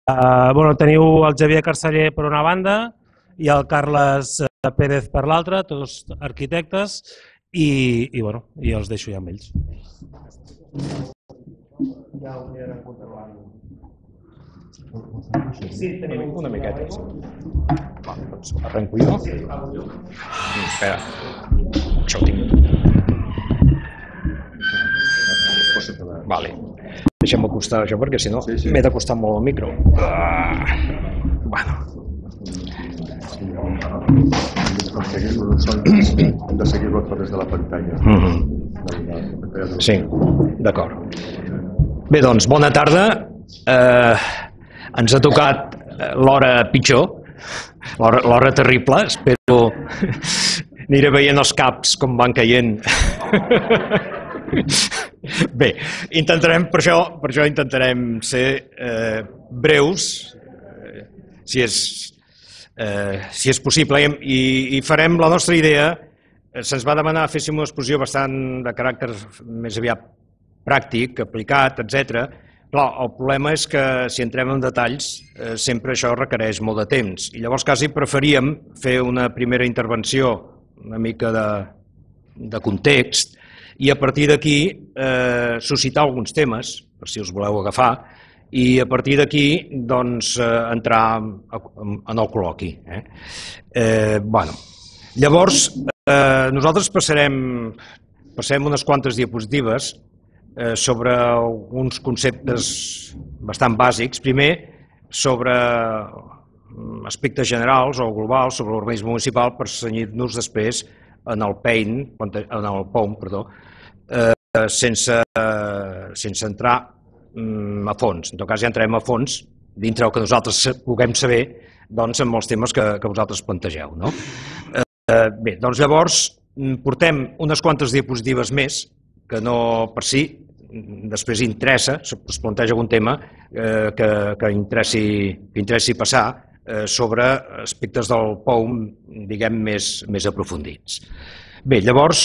Teniu el Xavier Carceller per una banda i el Carles Pérez per l'altra, tots arquitectes, i els deixo ja amb ells. Ja ho anirem controlant. Sí, tenim una miqueta. Va, doncs arrenco jo. Espera, això ho tinc. Vale. Deixem acostar això perquè si no m'he d'acostar molt al micro. Bueno. Hem de seguir-lo a través de la pantalla. Sí, d'acord. Bé, doncs, bona tarda. Ens ha tocat l'hora pitjor, l'hora terrible. Espero aniré veient els caps com van caient. Bé, per això intentarem ser breus, si és possible, i farem la nostra idea. Se'ns va demanar que féssim una exposició bastant de caràcter més aviat pràctic, aplicat, etc. Clar, el problema és que si entrem en detalls sempre això requereix molt de temps, i llavors quasi preferíem fer una primera intervenció una mica de context i a partir d'aquí suscitar alguns temes, per si us voleu agafar, i a partir d'aquí doncs entrar en el col·loqui. Llavors, nosaltres passarem unes quantes diapositives sobre alguns conceptes bastant bàsics. Primer, sobre aspectes generals o globals sobre l'urbanisme municipal, per cenyir-nos després en el POUM, sense entrar a fons. En tot cas, ja entrem a fons dintre el que nosaltres puguem saber amb els temes que vosaltres plantegeu. Bé, doncs llavors portem unes quantes diapositives més que no per si després interessa, es planteja algun tema que interessi passar sobre aspectes del POUM, diguem, més aprofundits. Bé, llavors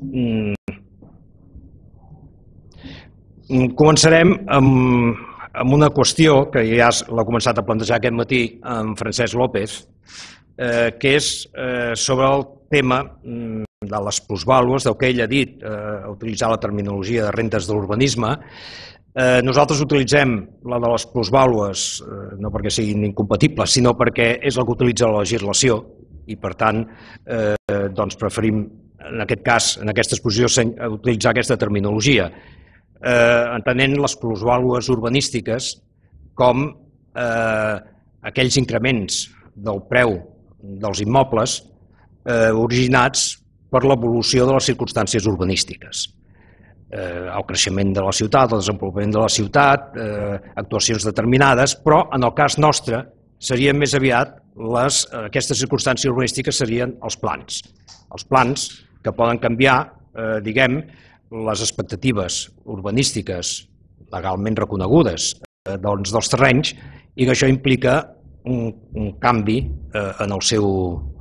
començarem amb una qüestió que ja l'ha començat a plantejar aquest matí en Francesc López, que és sobre el tema de les plusvàlues, del que ell ha dit, utilitzar la terminologia de rendes de l'urbanisme. Nosaltres utilitzem la de les plusvàlues no perquè siguin incompatibles, sinó perquè és el que utilitza la legislació i, per tant, preferim, en aquest cas, en aquesta exposició, utilitzar aquesta terminologia, entenent les plusvàlues urbanístiques com aquells increments del preu dels immobles originats per l'evolució de les circumstàncies urbanístiques. El creixement de la ciutat, el desenvolupament de la ciutat, actuacions determinades, però en el cas nostre serien més aviat aquestes circumstàncies urbanístiques serien els plans que poden canviar, diguem, les expectatives urbanístiques legalment reconegudes dels terrenys i que això implica un canvi en el seu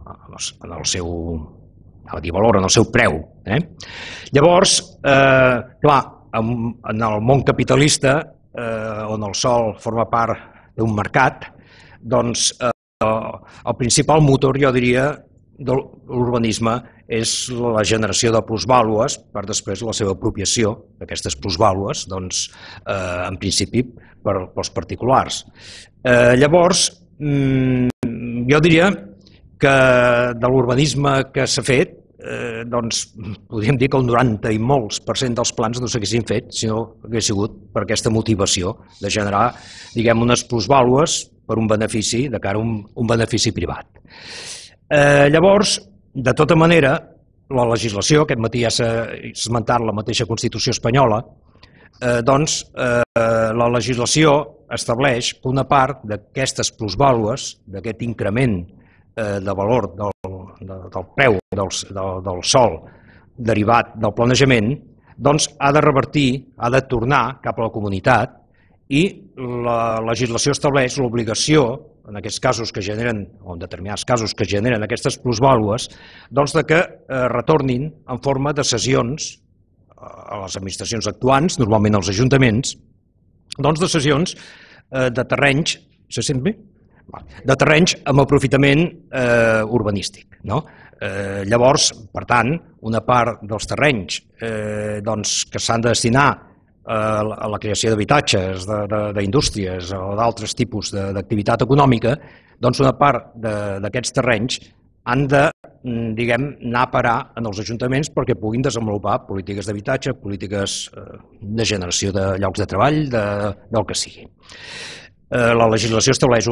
valor, en el seu preu. Llavors, clar, en el món capitalista, on el sòl forma part d'un mercat, doncs el principal motor, jo diria, de l'urbanisme és la generació de plusvàlues per després la seva apropiació d'aquestes plusvàlues, doncs, en principi, pels particulars. Llavors, jo diria que de l'urbanisme que s'ha fet, doncs podríem dir que el 90 i molts % dels plans no s'haguessin fet si no hagués sigut per aquesta motivació de generar, diguem, unes plusvàlues per un benefici, de cara a un benefici privat. Llavors, de tota manera, la legislació, aquest matí ja s'ha esmentat la mateixa Constitució espanyola, doncs la legislació estableix que una part d'aquestes plusvàlues, d'aquest increment de valor del preu del sòl derivat del planejament, doncs ha de revertir, ha de tornar cap a la comunitat i la legislació estableix l'obligació, en aquests casos que generen, o en determinats casos que generen aquestes plusvàlues, doncs que retornin en forma de cessions a les administracions actuants, normalment als ajuntaments, doncs de cessions de terrenys Se sent bé? De terrenys amb aprofitament urbanístic. Llavors, per tant, una part dels terrenys que s'han de destinar a la creació d'habitatges, d'indústries o d'altres tipus d'activitat econòmica, doncs una part d'aquests terrenys han de, anar a parar en els ajuntaments perquè puguin desenvolupar polítiques d'habitatge, polítiques de generació de llocs de treball, del que sigui. La legislació estableix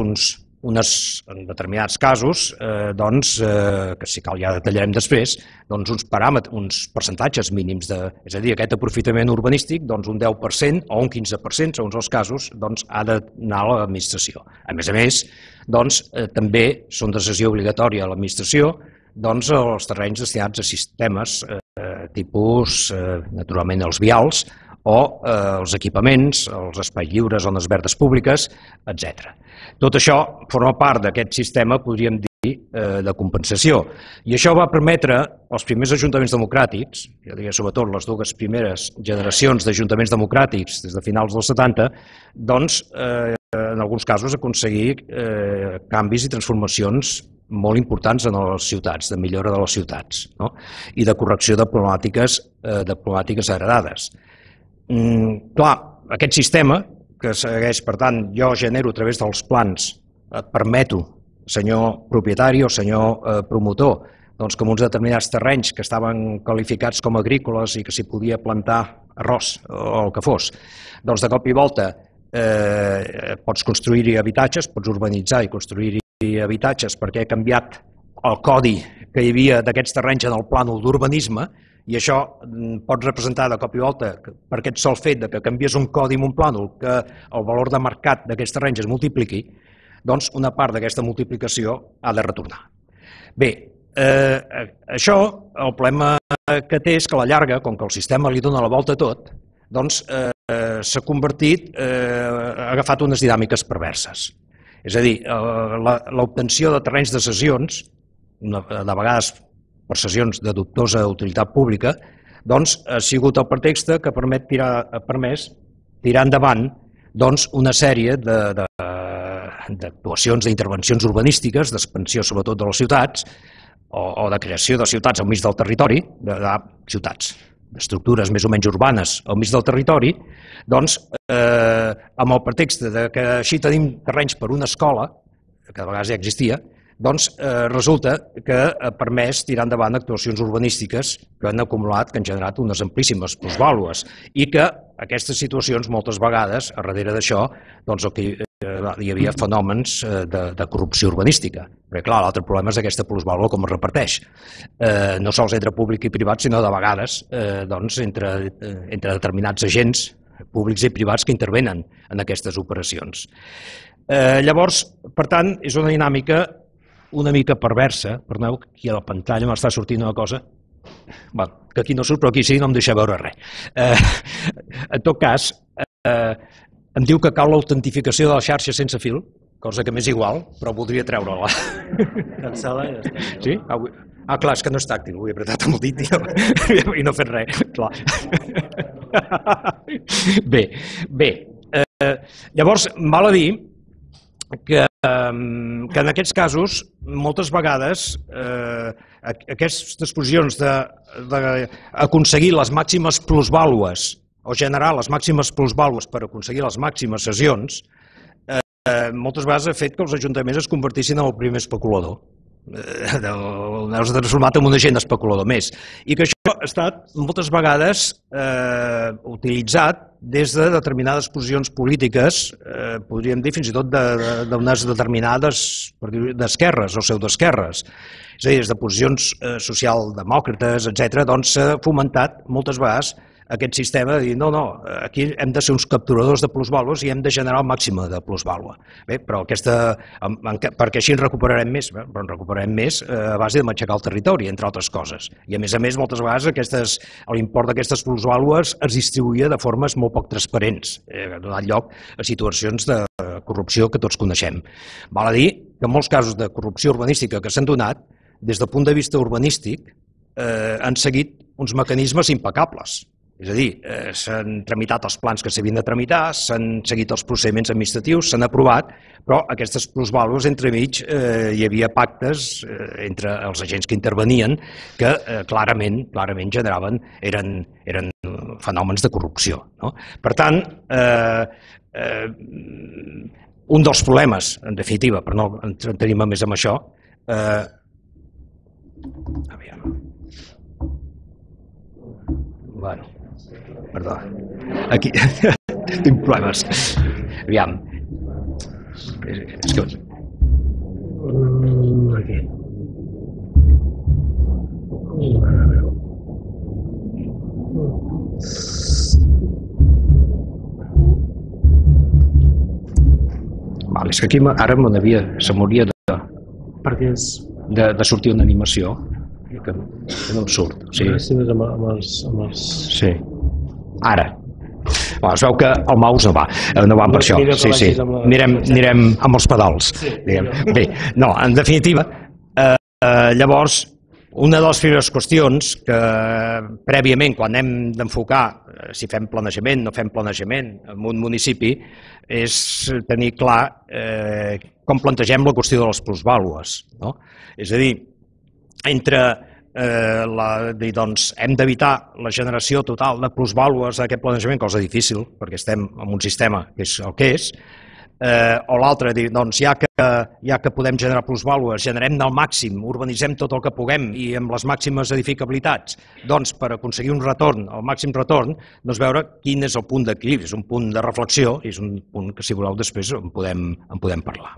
en determinats casos, que si cal ja detallarem després, uns paràmetres, uns percentatges mínims, és a dir, aquest aprofitament urbanístic, un 10% o un 15%, segons els casos, ha d'anar a l'administració. A més, també són de cessió obligatòria a l'administració els terrenys destinats a sistemes tipus, naturalment, els vials o els equipaments, els espais lliures, zones verdes públiques, etc. Tot això forma part d'aquest sistema, podríem dir, de compensació. I això va permetre als primers ajuntaments democràtics, jo diria sobretot les dues primeres generacions d'ajuntaments democràtics des de finals dels 70, en alguns casos aconseguir canvis i transformacions molt importants en les ciutats, de millora de les ciutats i de correcció de problemàtiques heredades. Clar, aquest sistema que segueix, per tant, jo genero a través dels plans, permeto, senyor propietari o senyor promotor, que en uns determinats terrenys que estaven qualificats com agrícoles i que s'hi podia plantar arròs o el que fos, de cop i volta pots construir-hi habitatges, pots urbanitzar i construir-hi habitatges perquè ha canviat el codi que hi havia d'aquests terrenys en el plànol d'urbanisme, i això pot representar de cop i volta, per aquest sol fet que canvies un codi en un plànol, que el valor de mercat d'aquests terrenys es multipliqui, doncs una part d'aquesta multiplicació ha de retornar. Bé, això, el problema que té és que a la llarga, com que el sistema li dona la volta a tot, doncs s'ha convertit, ha agafat unes dinàmiques perverses. És a dir, l'obtenció de terrenys de cessions, de vegades per cessions de dubtosa utilitat pública, doncs ha sigut el pretext que ha permès tirar endavant una sèrie d'actuacions, d'intervencions urbanístiques, d'expansió sobretot de les ciutats, o de creació de ciutats al mig del territori, ciutats, d'estructures més o menys urbanes al mig del territori, doncs amb el pretext que així tenim terrenys per una escola, que de vegades ja existia, doncs resulta que ha permès tirar endavant actuacions urbanístiques que han acumulat, que han generat unes amplíssimes plusvàlues i que aquestes situacions moltes vegades, a darrere d'això, hi havia fenòmens de corrupció urbanística. Perquè clar, l'altre problema és aquesta plusvàlua com es reparteix. No sols entre públic i privat, sinó de vegades entre determinats agents públics i privats que intervenen en aquestes operacions. Llavors, per tant, és una dinàmica una mica perversa, perdoneu, aquí a la pantalla m'està sortint una cosa, que aquí no surt, però aquí sí, no em deixa veure res. En tot cas, em diu que cal l'autentificació de la xarxa sense fil, cosa que m'és igual, però voldria treure-la. Cancel·la i ja està. Sí? Clar, és que no és tàctil, ho he apretat amb el dit i no he fet res. Bé, llavors, val a dir que en aquests casos, moltes vegades, aquestes posicions d'aconseguir les màximes plusvàlues o generar les màximes plusvàlues per aconseguir les màximes cessions, moltes vegades ha fet que els ajuntaments es convertissin en el primer especulador. S'ha transformat en un agent especulador més. I que això ha estat moltes vegades utilitzat des de determinades posicions polítiques, podríem dir fins i tot d'unes determinades d'esquerres o pseudoesquerres. És a dir, des de posicions socialdemòcrates, etc., doncs s'ha fomentat moltes vegades aquest sistema de dir, no, aquí hem de ser uns capturadors de plusvàlues i hem de generar el màxim de plusvàlua. Bé, però perquè així en recuperarem més, però en recuperarem més a base de matxacar el territori, entre altres coses. I a més, moltes vegades l'import d'aquestes plusvàlues es distribuïa de formes molt poc transparents, donant lloc a situacions de corrupció que tots coneixem. Val a dir que en molts casos de corrupció urbanística que s'han donat, des del punt de vista urbanístic, han seguit uns mecanismes impecables. És a dir, s'han tramitat els plans que s'havien de tramitar, s'han seguit els procediments administratius, s'han aprovat, però aquestes plusvàlues entremig hi havia pactes entre els agents que intervenien que clarament generaven, eren fenòmens de corrupció. Per tant, un dels problemes, en definitiva, per no entretenir-me més amb això, bueno, perdó, aquí tinc problemes. Aviam. És que... Aquí. Val, és que aquí ara se m'hauria de sortir una animació que no em surt. Sí. Ara. Es veu que el mouse no va per això. Sí. Anirem amb els pedals. Bé, no, en definitiva, llavors, una de les primeres qüestions que prèviament, quan hem d'enfocar si fem planejament, no fem planejament en un municipi, és tenir clar com plantegem la qüestió de les plusvàlues. És a dir, hem d'evitar la generació total de plusvàlues d'aquest planejament, cosa difícil, perquè estem en un sistema que és el que és, o l'altre, ja que podem generar plusvàlues, generem al màxim, urbanitzem tot el que puguem i amb les màximes edificabilitats, doncs per aconseguir un retorn, el màxim retorn, doncs veure quin és el punt d'equilibri, és un punt de reflexió i és un punt que, si voleu, després en podem parlar.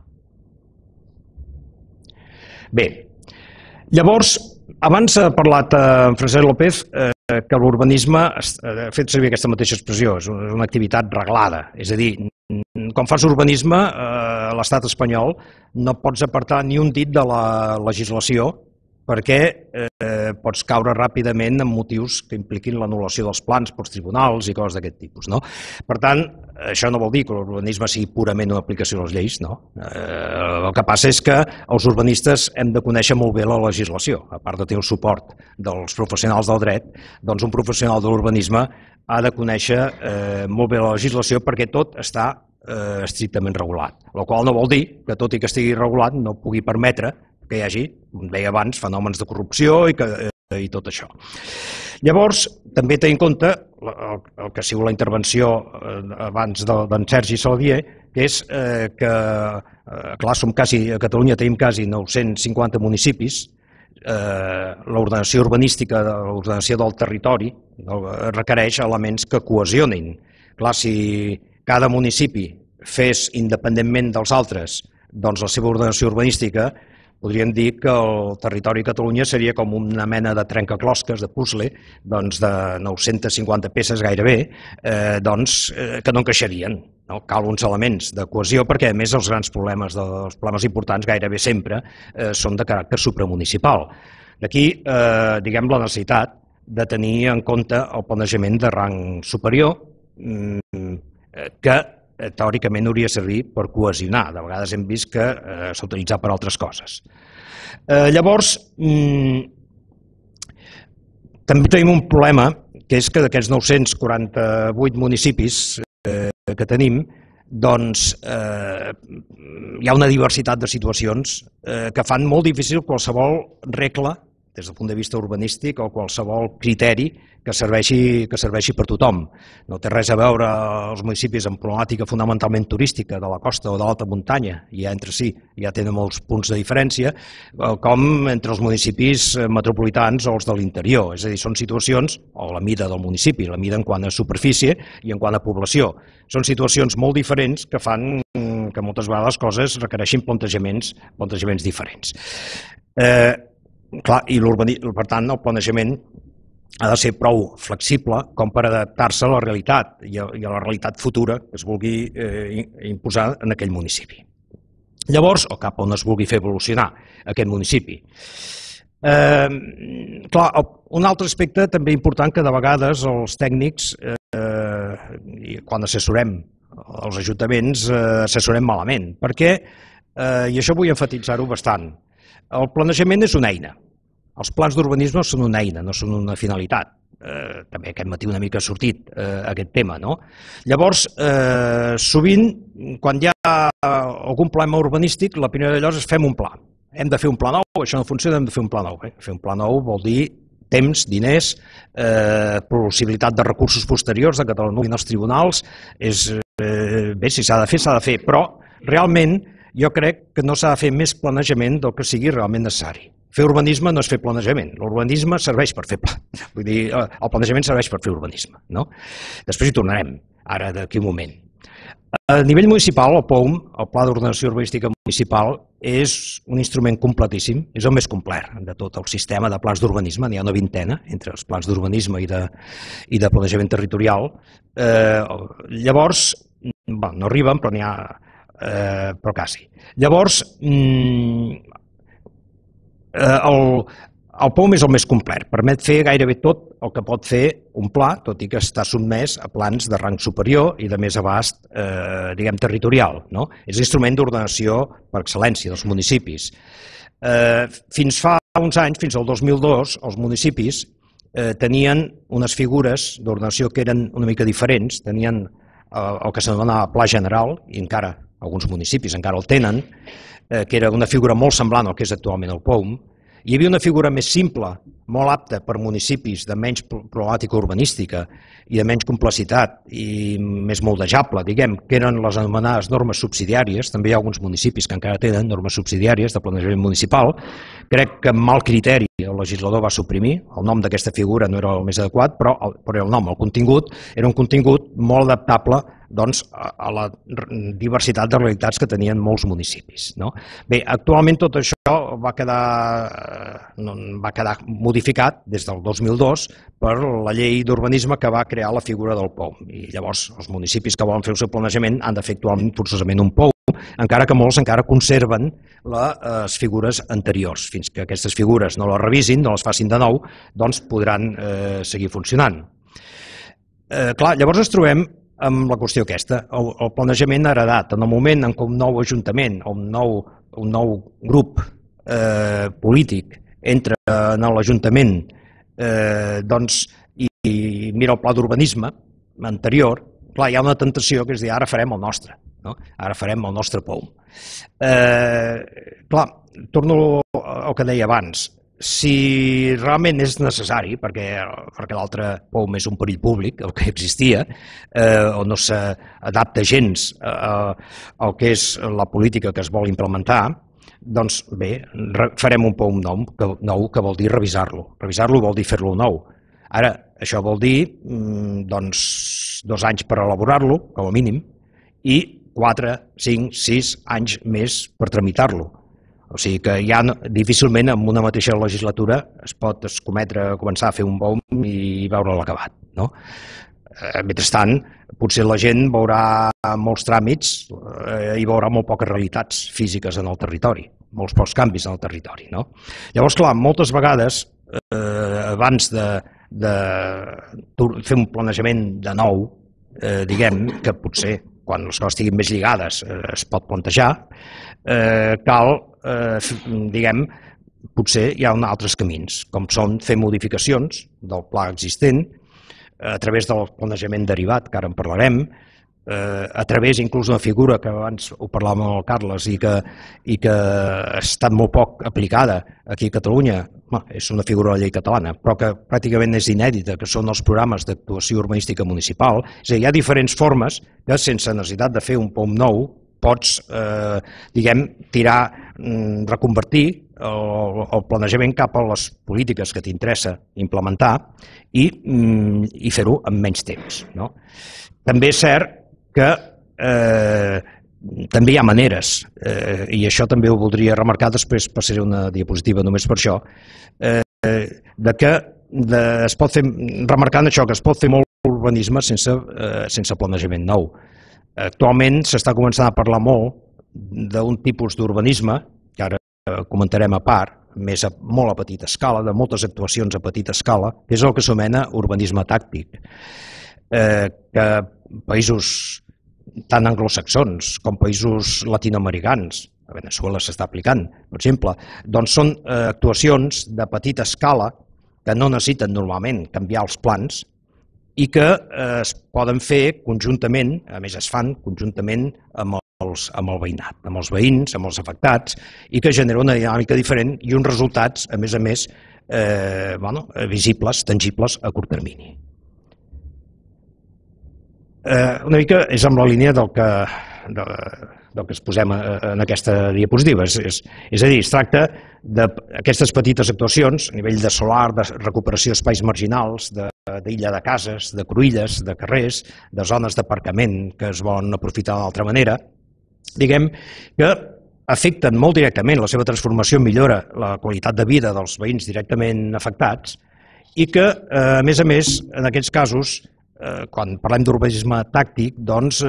Bé, llavors, abans ha parlat en Francesc López que l'urbanisme ha fet servir aquesta mateixa expressió, és una activitat reglada, és a dir, quan fas urbanisme a l'estat espanyol no pots apartar ni un dit de la legislació perquè pots caure ràpidament en motius que impliquin l'anul·lació dels plans pels tribunals i coses d'aquest tipus. Per tant, això no vol dir que l'urbanisme sigui purament una aplicació de les lleis, no. El que passa és que els urbanistes hem de conèixer molt bé la legislació, a part de tenir el suport dels professionals del dret, doncs un professional de l'urbanisme ha de conèixer molt bé la legislació perquè tot està estrictament regulat, el qual no vol dir que tot i que estigui regulat no pugui permetre que hi hagi, com deia abans, fenòmens de corrupció i tot això. Llavors, també tenir en compte el que ha sigut la intervenció abans d'en Sergi Saladier, que és que, clar, a Catalunya tenim quasi 950 municipis, l'ordenació urbanística, l'ordenació del territori requereix elements que cohesionin. Clar, si cada municipi fes independentment dels altres doncs la seva ordenació urbanística, podríem dir que el territori de Catalunya seria com una mena de trencaclosques, de puzzle, doncs de 950 peces gairebé, doncs que no encaixarien. Cal uns elements de cohesió perquè, a més, els grans problemes, els problemes importants gairebé sempre són de caràcter supramunicipal. D'aquí, diguem, la necessitat de tenir en compte el planejament de rang superior que teòricament hauria de servir per cohesionar. De vegades hem vist que s'ha utilitzat per altres coses. Llavors, també tenim un problema, que és que d'aquests 948 municipis que tenim, doncs hi ha una diversitat de situacions que fan molt difícil qualsevol regla des del punt de vista urbanístic o qualsevol criteri que serveixi per tothom. No té res a veure els municipis amb problemàtica fonamentalment turística de la costa o de l'alta muntanya, i entre si ja tenen molts punts de diferència, com entre els municipis metropolitans o els de l'interior. És a dir, són situacions, o la mida del municipi, la mida en quant a superfície i en quant a població. Són situacions molt diferents que fan que moltes vegades les coses requereixin plantejaments diferents. Clar, i per tant el planejament ha de ser prou flexible com per adaptar-se a la realitat i a la realitat futura que es vulgui imposar en aquell municipi. Llavors, o cap on es vulgui fer evolucionar aquest municipi. Clar, un altre aspecte també important que de vegades els tècnics, quan assessorem els ajuntaments, assessorem malament, perquè, i això vull enfatitzar-ho bastant, el planejament és una eina. Els plans d'urbanisme són una eina, no són una finalitat. també aquest matí una mica ha sortit aquest tema, no? Llavors, sovint, quan hi ha algun problema urbanístic, la primera de llavors és fem un pla. Hem de fer un pla nou, això no funciona, hem de fer un pla nou. Fer un pla nou vol dir temps, diners, possibilitat de recursos posteriors de Catalunya als tribunals. Bé, si s'ha de fer, però realment jo crec que no s'ha de fer més planejament del que sigui realment necessari. Fer urbanisme no és fer planejament, l'urbanisme serveix per fer pla. Vull dir, el planejament serveix per fer urbanisme, no? Després hi tornarem, ara d'aquí un moment. A nivell municipal, el POUM, el Pla d'Ordenació Urbanística Municipal, és un instrument completíssim, és el més complet de tot el sistema de plans d'urbanisme, n'hi ha una vintena entre els plans d'urbanisme i de planejament territorial. Llavors, no arriben, però n'hi ha, però quasi. Llavors, el POUM és el més complet, permet fer gairebé tot el que pot fer un pla, tot i que està sotmès a plans de rang superior i de més abast, diguem, territorial. És l'instrument d'ordenació per excel·lència dels municipis. Fins fa uns anys, fins al 2002, els municipis tenien unes figures d'ordenació que eren una mica diferents, tenien el que s'anomena Pla General, i encara alguns municipis encara el tenen, que era una figura molt semblant al que és actualment el POUM. Hi havia una figura més simple, molt apta per municipis de menys problemàtica urbanística i de menys complexitat i més moldejable, diguem, que eren les anomenades normes subsidiàries. També hi ha alguns municipis que encara tenen normes subsidiàries de planejament municipal. Crec que amb mal criteri el legislador va suprimir, el nom d'aquesta figura no era el més adequat, però el nom, el contingut, era un contingut molt adaptable a la diversitat de realitats que tenien molts municipis. Bé, actualment tot això va quedar modificat des del 2002 per la llei d'urbanisme que va crear la figura del POUM. I llavors els municipis que volen fer el seu planejament han de fer actualment forçosament un POUM, encara que molts encara conserven les figures anteriors. Fins que aquestes figures no les revisin, no les facin de nou, doncs podran seguir funcionant. Clar, llavors ens trobem amb la qüestió aquesta, el planejament heredat. En el moment en què un nou ajuntament o un nou grup polític entra en l'Ajuntament i mira el pla d'urbanisme anterior, clar, hi ha una tentació que és dir, ara farem el nostre, ara farem el nostre POUM. Clar, torno al que deia abans, si realment és necessari, perquè l'altre POUM és un perill públic, el que existia, o no s'adapta gens al que és la política que es vol implementar, doncs bé, farem un POUM nou, que vol dir revisar-lo. Revisar-lo vol dir fer-lo nou. Ara, això vol dir 2 anys per elaborar-lo, com a mínim, i 4, 5, 6 anys més per tramitar-lo. O sigui que ja difícilment en una mateixa legislatura es pot començar a fer un POUM i veure'l acabat. Mentrestant, potser la gent veurà molts tràmits i veurà molt poques realitats físiques en el territori, molts pocs canvis en el territori. Llavors, clar, moltes vegades, abans de fer un planejament de nou, diguem que potser quan les coses estiguin més lligades es pot plantejar, cal, diguem, potser hi ha altres camins, com són fer modificacions del pla existent, a través del planejament derivat, que ara en parlarem, a través inclús d'una figura que abans ho parlàvem amb el Carles i que ha estat molt poc aplicada aquí a Catalunya, és una figura de la llei catalana, però que pràcticament és inèdita, que són els programes d'actuació urbanística municipal. És a dir, hi ha diferents formes que sense necessitat de fer un POUM nou pots, diguem, reconvertir el planejament cap a les polítiques que t'interessa implementar i fer-ho en menys temps. També és cert que també hi ha maneres, i això també ho voldria remarcar, després passaré una diapositiva només per això, que es pot fer, remarcant això, que es pot fer molt urbanisme sense planejament nou. Actualment s'està començant a parlar molt d'un tipus d'urbanisme, que ara comentarem a part, molt a petita escala, de moltes actuacions a petita escala, que és el que s'anomena urbanisme tàctic, que països tant anglosaxons com països latinoamericans, a Veneçuela s'està aplicant, per exemple, doncs són actuacions de petita escala que no necessiten normalment canviar els plans i que es poden fer conjuntament, a més es fan conjuntament amb el veïnat, amb els veïns, amb els afectats, i que genera una dinàmica diferent i uns resultats, a més, visibles, tangibles a curt termini. Una mica és amb la línia del que exposem en aquesta diapositiva. És a dir, es tracta d'aquestes petites actuacions a nivell de solar, de recuperació d'espais marginals, d'illa de cases, de cruïlles, de carrers, de zones d'aparcament que es volen aprofitar d'altra manera, diguem que afecten molt directament la seva transformació, millora la qualitat de vida dels veïns directament afectats i que, a més, en aquests casos, quan parlem d'urbanisme tàctic, doncs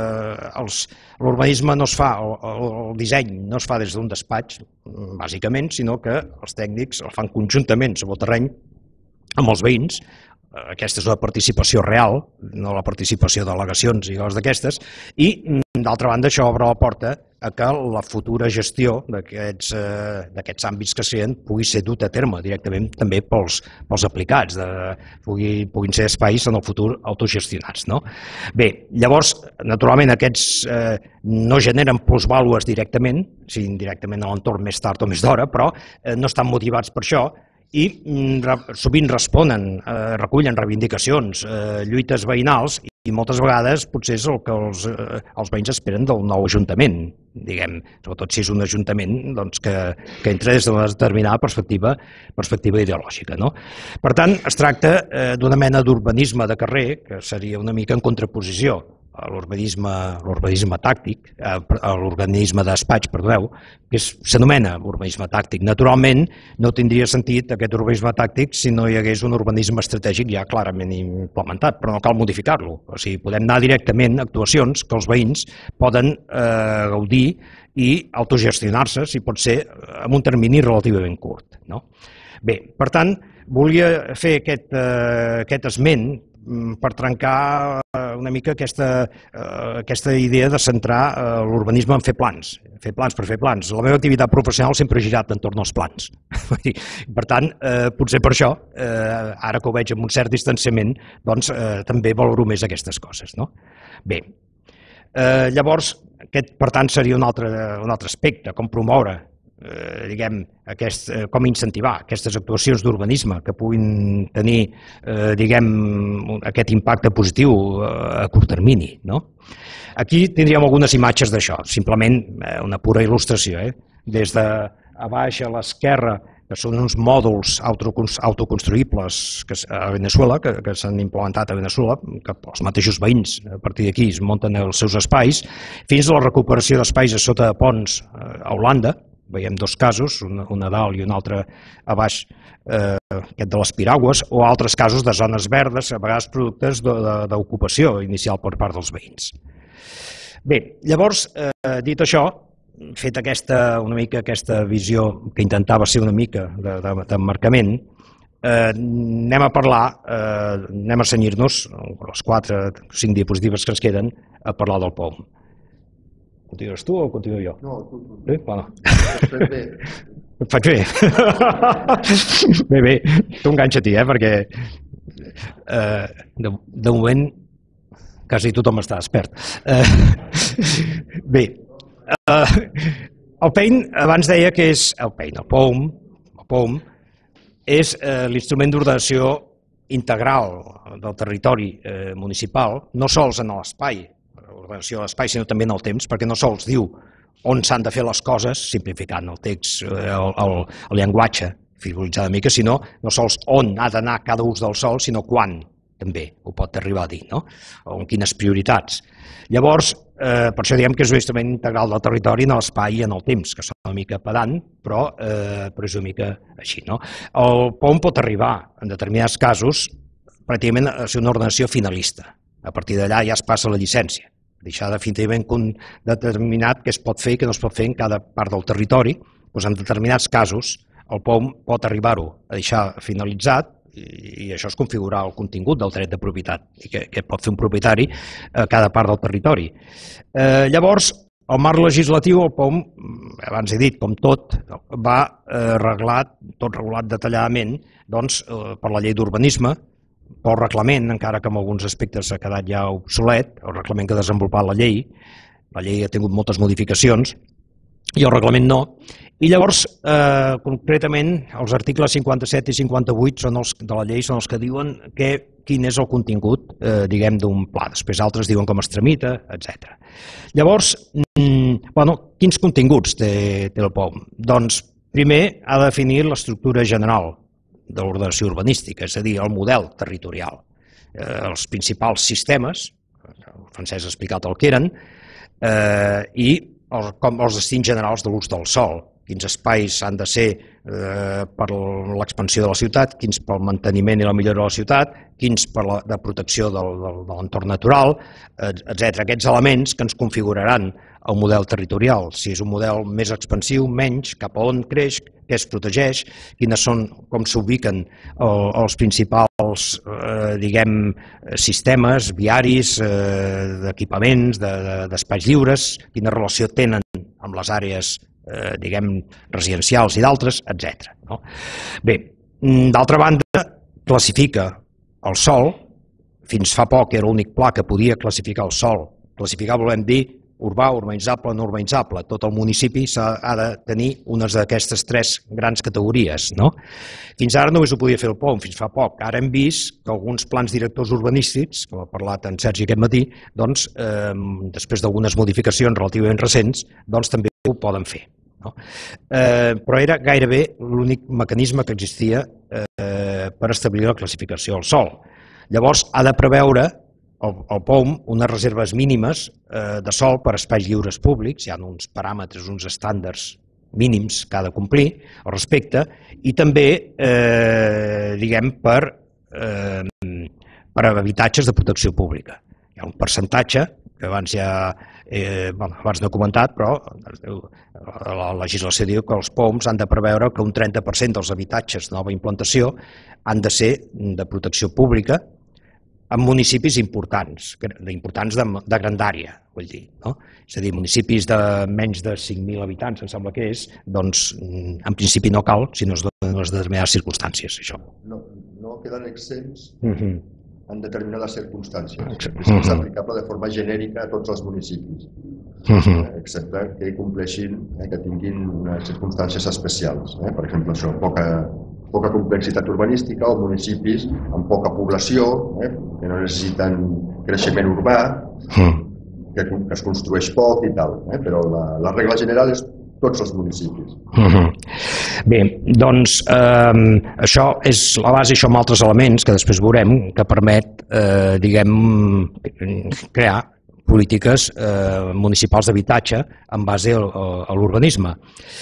l'urbanisme no es fa, el disseny no es fa des d'un despatx, bàsicament, sinó que els tècnics el fan conjuntament sobre el terreny amb els veïns. Aquesta és una participació real, no la participació d'al·legacions i coses d'aquestes, i d'altra banda això obre la porta a que la futura gestió d'aquests àmbits que es creen pugui ser dut a terme directament també pels aplicats, puguin ser espais en el futur autogestionats. Bé, llavors, naturalment aquests no generen plusvàlues directament, si indirectament a l'entorn més tard o més d'hora, però no estan motivats per això, i sovint responen, recullen reivindicacions, lluites veïnals i moltes vegades potser és el que els veïns esperen del nou ajuntament, diguem, sobretot si és un ajuntament que entra des d'una determinada perspectiva ideològica. Per tant, es tracta d'una mena d'urbanisme de carrer, que seria una mica en contraposició a l'urbanisme tàctic, a l'urbanisme de despatx, perdoneu, que s'anomena urbanisme tàctic. Naturalment, no tindria sentit aquest urbanisme tàctic si no hi hagués un urbanisme estratègic ja clarament implementat, però no cal modificar-lo. O sigui, podem anar directament a actuacions que els veïns poden gaudir i autogestionar-se, si pot ser, en un termini relativament curt. Bé, per tant, volia fer aquest esment per trencar una mica aquesta idea de centrar l'urbanisme en fer plans per fer plans. La meva activitat professional sempre ha girat entorn als plans. Per tant, potser per això, ara que ho veig amb un cert distanciament, doncs també valoro més aquestes coses. Bé, llavors, aquest per tant seria un altre aspecte, com promoure, diguem, com incentivar aquestes actuacions d'urbanisme que puguin tenir, diguem, aquest impacte positiu a curt termini. Aquí tindríem algunes imatges d'això, simplement una pura il·lustració. Des de a baix a l'esquerra, que són uns mòduls autoconstruïbles a Veneçuela, que s'han implementat a Veneçuela, que els mateixos veïns a partir d'aquí es munten els seus espais, fins a la recuperació d'espais a sota de ponts a Holanda. Veiem dos casos, un a dalt i un altre a baix, aquest de les piragües, o altres casos de zones verdes, a vegades productes d'ocupació inicial per part dels veïns. Bé, llavors, dit això, fet una mica aquesta visió que intentava ser una mica d'emmarcament, anem a parlar, anem a cenyir-nos, les 4 o 5 diapositives que ens queden, a parlar del POUM. Continues tu o continuo jo? No, tu. Bé, bueno. Bé. Et faig bé? Bé, tu enganxa-t'hi, perquè de moment quasi tothom està despert. Bé, el PEIN abans deia que és el POUM és l'instrument d'ordenació integral del territori municipal, no sols en l'espai, l'ordenació de l'espai, sinó també en el temps, perquè no sols diu on s'han de fer les coses, simplificant el text, el llenguatge, figuritzar una mica, sinó no sols on ha d'anar cada ús del sòl, sinó quan també ho pot arribar a dir, o en quines prioritats. Llavors, per això diem que és un instrument integral del territori en l'espai i en el temps, que són una mica pedant, però és una mica així. El POUM pot arribar, en determinats casos, pràcticament a ser una ordenació finalista. A partir d'allà ja es passa la llicència, deixar definitivament determinat què es pot fer i què no es pot fer en cada part del territori. En determinats casos el POUM pot arribar-ho a deixar finalitzat i això és configurar el contingut del dret de propietat i què pot fer un propietari a cada part del territori. Llavors, el marc legislatiu, el POUM, abans he dit, com tot, va regulat detalladament doncs, per la llei d'urbanisme, pel reglament, encara que en alguns aspectes s'ha quedat ja obsolet, el reglament que ha desenvolupat la llei ha tingut moltes modificacions, i el reglament no. I llavors, concretament, els articles 57 i 58 de la llei són els que diuen quin és el contingut, diguem, d'un pla. Després altres diuen com es tramita, etc. Llavors, quins continguts té el POUM? Doncs, primer, ha de definir l'estructura general de l'ordenació urbanística, és a dir, el model territorial. Els principals sistemes, el Francesc ha explicat el que eren, i els destins generals de l'ús del sòl, quins espais han de ser per l'expansió de la ciutat, quins pel manteniment i la millora de la ciutat, quins per la de protecció de l'entorn natural, etc. Aquests elements que ens configuraran el model territorial, si és un model més expansiu, menys, cap a on creix, què es protegeix, quines són, com s'ubiquen els principals, diguem, sistemes viaris, d'equipaments, d'espais lliures, quina relació tenen amb les àrees, diguem, residencials i d'altres, etc. Bé, d'altra banda, classifica el sòl, fins fa poc era l'únic pla que podia classificar el sòl. Classificar volem dir urbà, urbanitzable, no urbanitzable. Tot el municipi ha de tenir unes d'aquestes tres grans categories. Fins ara només ho podia fer el POUM, fins fa poc. Ara hem vist que alguns plans directors urbanístics, com ha parlat en Sergi aquest matí, després d'algunes modificacions relativament recents, també ho poden fer. Però era gairebé l'únic mecanisme que existia per establir la classificació del sòl. Llavors, ha de preveure el POUM unes reserves mínimes de sòl per a espais lliures públics, hi ha uns paràmetres, uns estàndards mínims que ha de complir al respecte, i també, diguem, per habitatges de protecció pública. Hi ha un percentatge que abans no he comentat, però la legislació diu que els POUMs han de preveure que un 30% dels habitatges de nova implantació han de ser de protecció pública en municipis importants de grandària, vull dir. És a dir, municipis de menys de 5.000 habitants, em sembla que és, doncs en principi no cal, si no es donen les determinades circumstàncies, això. No queden exempts en determinades circumstàncies. És aplicable de forma genèrica a tots els municipis, excepte que compleixin, que tinguin unes circumstàncies especials. Per exemple, això, poca complexitat urbanística o municipis amb poca població, que no necessiten creixement urbà, que es construeix poc i tal, però la regla general és tots els municipis. Bé, doncs això és la base, això amb altres elements que després veurem, que permet, diguem, crear polítiques municipals d'habitatge en base a l'urbanisme.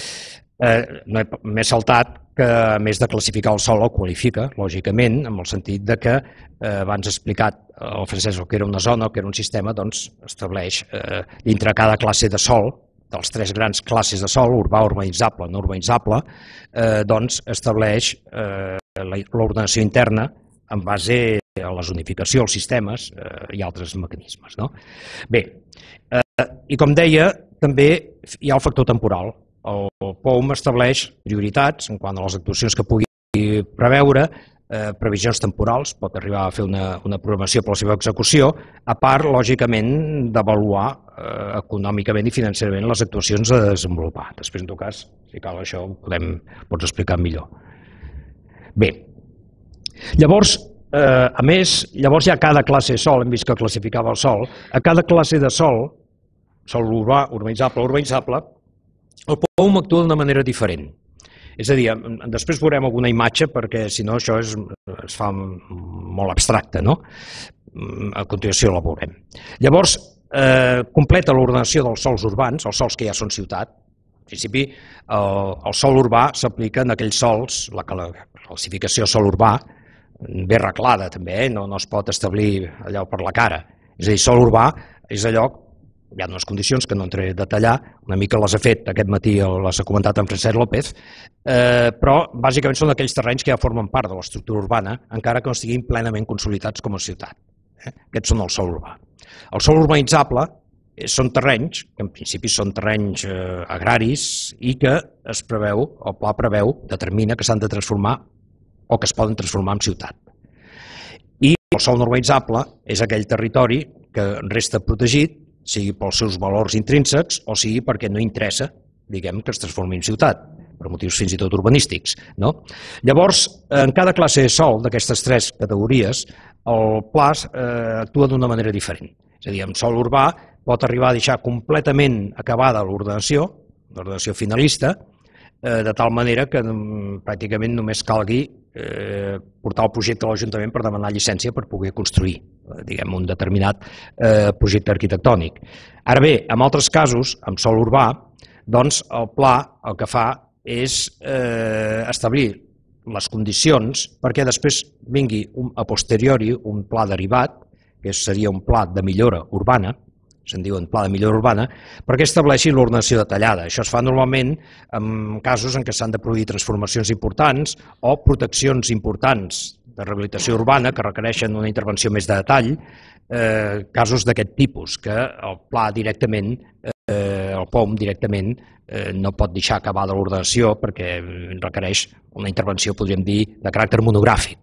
M'he saltat que, a més de classificar el sòl, el qualifica, lògicament, en el sentit que abans ha explicat el Francesc el que era una zona, el que era un sistema, doncs estableix dintre cada classe de sòl, dels tres grans classes de sòl, urbà, urbanitzable, no urbanitzable, doncs estableix l'ordenació interna en base a la zonificació, els sistemes i altres mecanismes. Bé, i com deia, també hi ha el factor temporal. El POUM estableix prioritats en quant a les actuacions que pugui preveure, previsions temporals, pot arribar a fer una programació per la seva execució, a part, lògicament, d'avaluar econòmicament i financerament les actuacions a desenvolupar. Després, en tot cas, si cal això, pots explicar millor. Bé, llavors, a més, llavors hi ha cada classe de sòl, hem vist que classificava el sòl, a cada classe de sòl, sòl urbà, urbanitzable, el POUM actua d'una manera diferent. És a dir, després veurem alguna imatge perquè si no això es fa molt abstracte, no? A continuació la veurem. Llavors, completa l'ordenació dels sòls urbans, els sòls que ja són ciutat. En principi, el sòl urbà s'aplica en aquells sòls, la classificació sòl urbà, bé reglada també, no es pot establir allò per la cara. És a dir, sòl urbà és allò, hi ha unes condicions que no entraré a detallar, una mica les ha fet aquest matí, les ha comentat en Francesc López, però bàsicament són aquells terrenys que ja formen part de l'estructura urbana, encara que no estiguin plenament consolidats com a ciutat. Aquests són el sòl urbà. El sòl urbanitzable són terrenys, que en principi són terrenys agraris i que es preveu, el pla preveu, determina que s'han de transformar o que es poden transformar en ciutat. I el sòl no urbanitzable és aquell territori que resta protegit, sigui pels seus valors intrínsecs o sigui perquè no interessa, diguem, que es transformi en ciutat, per motius fins i tot urbanístics. Llavors, en cada classe de sòl d'aquestes tres categories, el pla actua d'una manera diferent. És a dir, en sòl urbà pot arribar a deixar completament acabada l'ordenació finalista, de tal manera que pràcticament només calgui portar el projecte a l'Ajuntament per demanar llicència per poder construir, diguem, un determinat projecte arquitectònic. Ara bé, en altres casos, en sòl urbà, doncs el pla el que fa és establir les condicions perquè després vingui a posteriori un pla derivat, que seria un pla de millora urbana, se'n diu pla de millora urbana, perquè estableixi l'ordenació detallada. Això es fa normalment en casos en què s'han de produir transformacions importants o proteccions importants de rehabilitació urbana que requereixen una intervenció més de detall, casos d'aquest tipus, que el pla directament, el POM directament, no pot deixar acabada l'ordenació perquè requereix una intervenció, podríem dir, de caràcter monogràfic.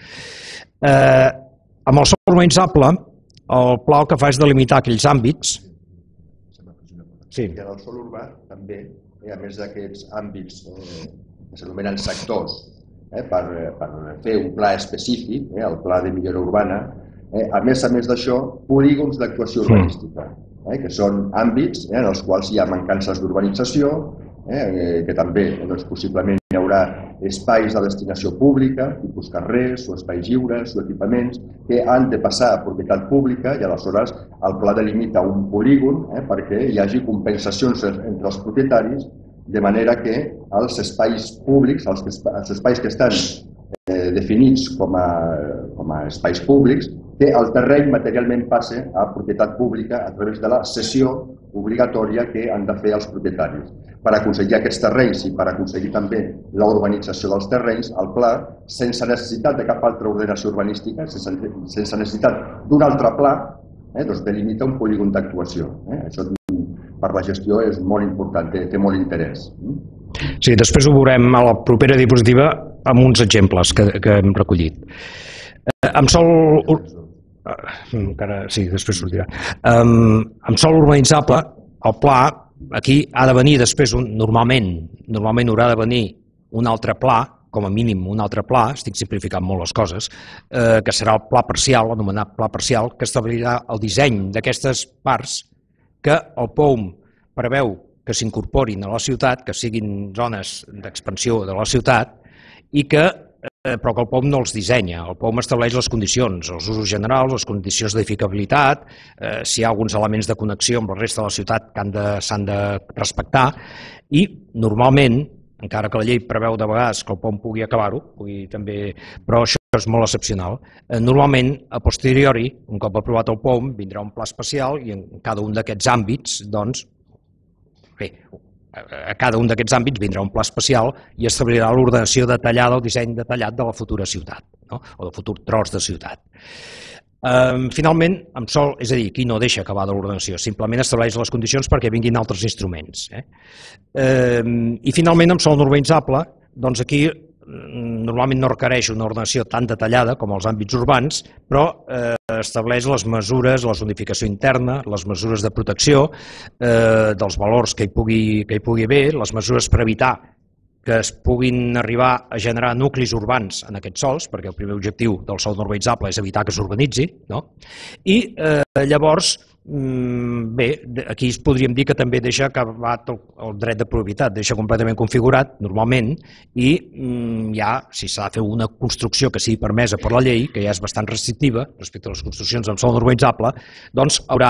Amb el sòl urbanitzable, el pla el que fa és delimitar aquells àmbits. Sí. I en el sòl urbà també, a més d'aquests àmbits que s'anomenen sectors, per fer un pla específic, el pla de millora urbana, a més d'això, polígons d'actuació urbanística, que són àmbits en els quals hi ha mancances d'urbanització, que també possiblement hi haurà espais de destinació pública, tipus carrers o espais lliures o equipaments que han de passar a propietat pública i aleshores el pla delimita un polígon perquè hi hagi compensacions entre els propietaris de manera que els espais públics, els espais que estan definits com a espais públics, que el terreny materialment passe a propietat pública a través de la cessió obligatòria que han de fer els propietaris. Per aconseguir aquests terrenys i per aconseguir també la urbanització dels terrenys, el pla, sense necessitat de cap altra ordenació urbanística, sense necessitat d'un altre pla, delimita un polígon d'actuació. Això per la gestió és molt important, té molt interès. Sí, després ho veurem a la propera diapositiva amb uns exemples que hem recollit. Amb sòl... Sí, després sortirà. Amb sòl urbanitzable, el pla, aquí ha de venir després, normalment haurà de venir un altre pla, com a mínim un altre pla, estic simplificant molt les coses, que serà el pla parcial, l'anomenat pla parcial, que establirà el disseny d'aquestes parts que el POUM preveu que s'incorporin a la ciutat, que siguin zones d'expansió de la ciutat, i que però que el POUM no els dissenya. El POUM estableix les condicions, els usos generals, les condicions d'edificabilitat, si hi ha alguns elements de connexió amb la resta de la ciutat que s'han de respectar i normalment, encara que la llei preveu de vegades que el POUM pugui acabar-ho, però això és molt excepcional, normalment a posteriori, un cop aprovat el POUM, vindrà un pla especial i en cada un d'aquests àmbits, doncs, a cada un d'aquests àmbits vindrà un pla especial i establirà l'ordenació detallada, el disseny detallat de la futura ciutat, o del futur tros de ciutat. Finalment, amb sòl, és a dir, aquí no deixa acabada l'ordenació, simplement estableix les condicions perquè vinguin altres instruments. I finalment, amb sòl no urbanitzable, doncs aquí normalment no requereix una ordenació tan detallada com els àmbits urbans, però estableix les mesures, la zonificació interna, les mesures de protecció dels valors que hi pugui haver, les mesures per evitar que es puguin arribar a generar nuclis urbans en aquests sòls, perquè el primer objectiu del sòl no urbanitzable és evitar que s'urbanitzi, i llavors, bé, aquí podríem dir que també deixa acabat el dret de propietat, deixa completament configurat, normalment, i ja, si s'ha de fer una construcció que sigui permesa per la llei, que ja és bastant restrictiva respecte a les construccions amb sòl no urbanitzable, doncs haurà,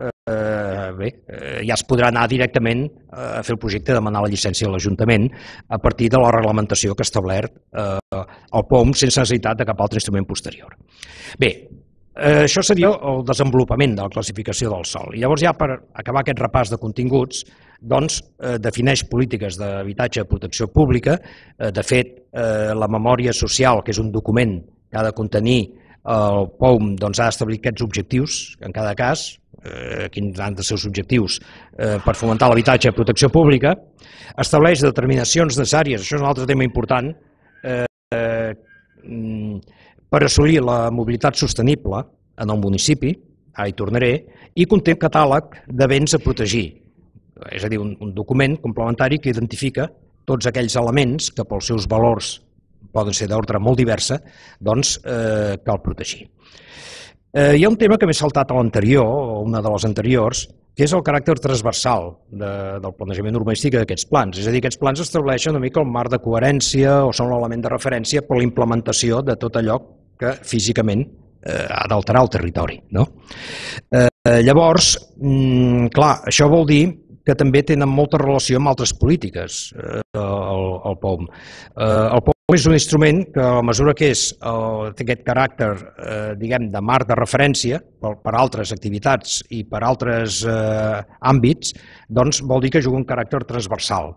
ja es podrà anar directament a fer el projecte i demanar la llicència a l'Ajuntament a partir de la reglamentació que ha establert el POUM sense necessitat de cap altre instrument posterior. Bé, això seria el desenvolupament de la classificació del sòl. I llavors ja per acabar aquest repàs de continguts, doncs defineix polítiques d'habitatge de protecció pública. De fet, la memòria social, que és un document que ha de contenir el POUM, doncs ha d'establir aquests objectius en cada cas, quins han de ser els objectius per fomentar l'habitatge de protecció pública. Estableix determinacions necessàries, això és un altre tema important, per assolir la mobilitat sostenible en el municipi, ara hi tornaré, i conté un catàleg de béns a protegir, és a dir, un document complementari que identifica tots aquells elements que pels seus valors poden ser d'ordre molt diversa, doncs cal protegir. Hi ha un tema que m'he saltat a l'anterior, o una de les anteriors, que és el caràcter transversal del planejament urbanístic d'aquests plans. És a dir, aquests plans estableixen una mica el marc de coherència o són l'element de referència per la implementació de tot allò que físicament ha d'alterar el territori. Llavors, clar, això vol dir que també tenen molta relació amb altres polítiques, el POUM. El POUM és un instrument que, a mesura que té aquest caràcter, diguem, de marc de referència per altres activitats i per altres àmbits, doncs vol dir que juga un caràcter transversal.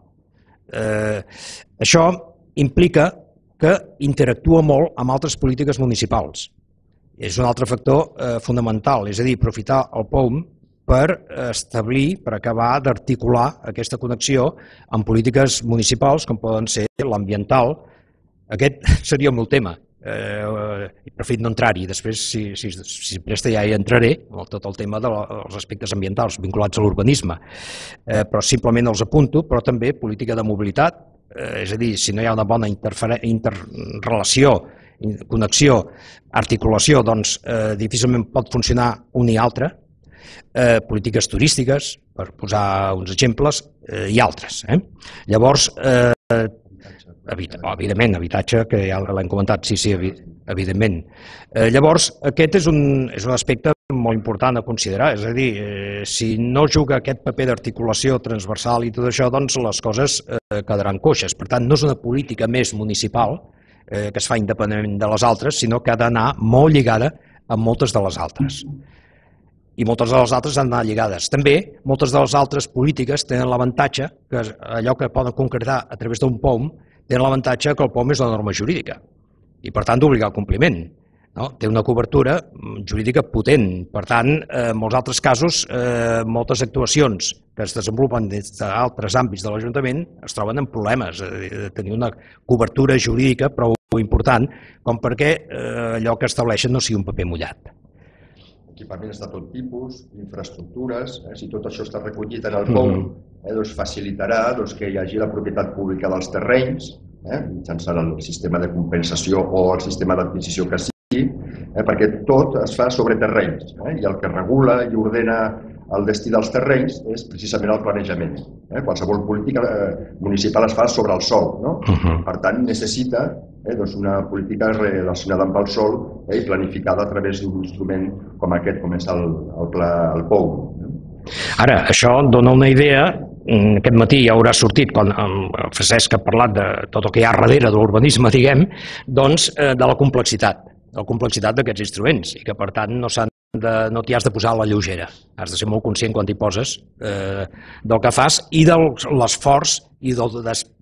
Això implica que interactua molt amb altres polítiques municipals. És un altre factor fonamental, és a dir, aprofitar el POUM per establir, per acabar d'articular aquesta connexió amb polítiques municipals com poden ser l'ambiental. Aquest seria el meu tema, he preferit no entrar-hi, després si presta ja hi entraré, tot el tema dels aspectes ambientals vinculats a l'urbanisme, però simplement els apunto, però també política de mobilitat, és a dir, si no hi ha una bona interrelació, connexió, articulació, doncs difícilment pot funcionar un i altre, polítiques turístiques, per posar uns exemples, i altres. Llavors, evidentment, habitatge, que ja l'hem comentat, sí, evidentment. Llavors, aquest és un aspecte molt important a considerar, és a dir, si no juga aquest paper d'articulació transversal i tot això, doncs les coses quedaran coixes. Per tant, no és una política més municipal que es fa independentment de les altres, sinó que ha d'anar molt lligada amb moltes de les altres. I moltes de les altres han d'anar lligades. També, moltes de les altres polítiques tenen l'avantatge que allò que poden concretar a través d'un POUM tenen l'avantatge que el POUM és la norma jurídica i, per tant, d'obligar al compliment. Té una cobertura jurídica potent. Per tant, en molts altres casos, moltes actuacions que es desenvolupen des d'altres àmbits de l'Ajuntament es troben en problemes de tenir una cobertura jurídica prou important com perquè allò que estableixen no sigui un paper mullat. Equipaments de tot tipus, infraestructures, si tot això està recollit en el POUM, doncs facilitarà que hi hagi la propietat pública dels terrenys, mitjançant el sistema de compensació o el sistema d'adquisició que sigui, perquè tot es fa sobre terrenys i el que regula i ordena el destí dels terrenys és precisament el planejament. Qualsevol política municipal es fa sobre el sòl. Per tant, necessita una política relacionada amb el sòl i planificada a través d'un instrument com aquest, com és el POUM. Ara, això dona una idea, aquest matí ja haurà sortit, quan el Francesc ha parlat de tot el que hi ha darrere de l'urbanisme, diguem, doncs de la complexitat d'aquests instruments i que, per tant, no t'hi has de posar a la lleugera. Has de ser molt conscient quan t'hi poses del que fas i de l'esforç i de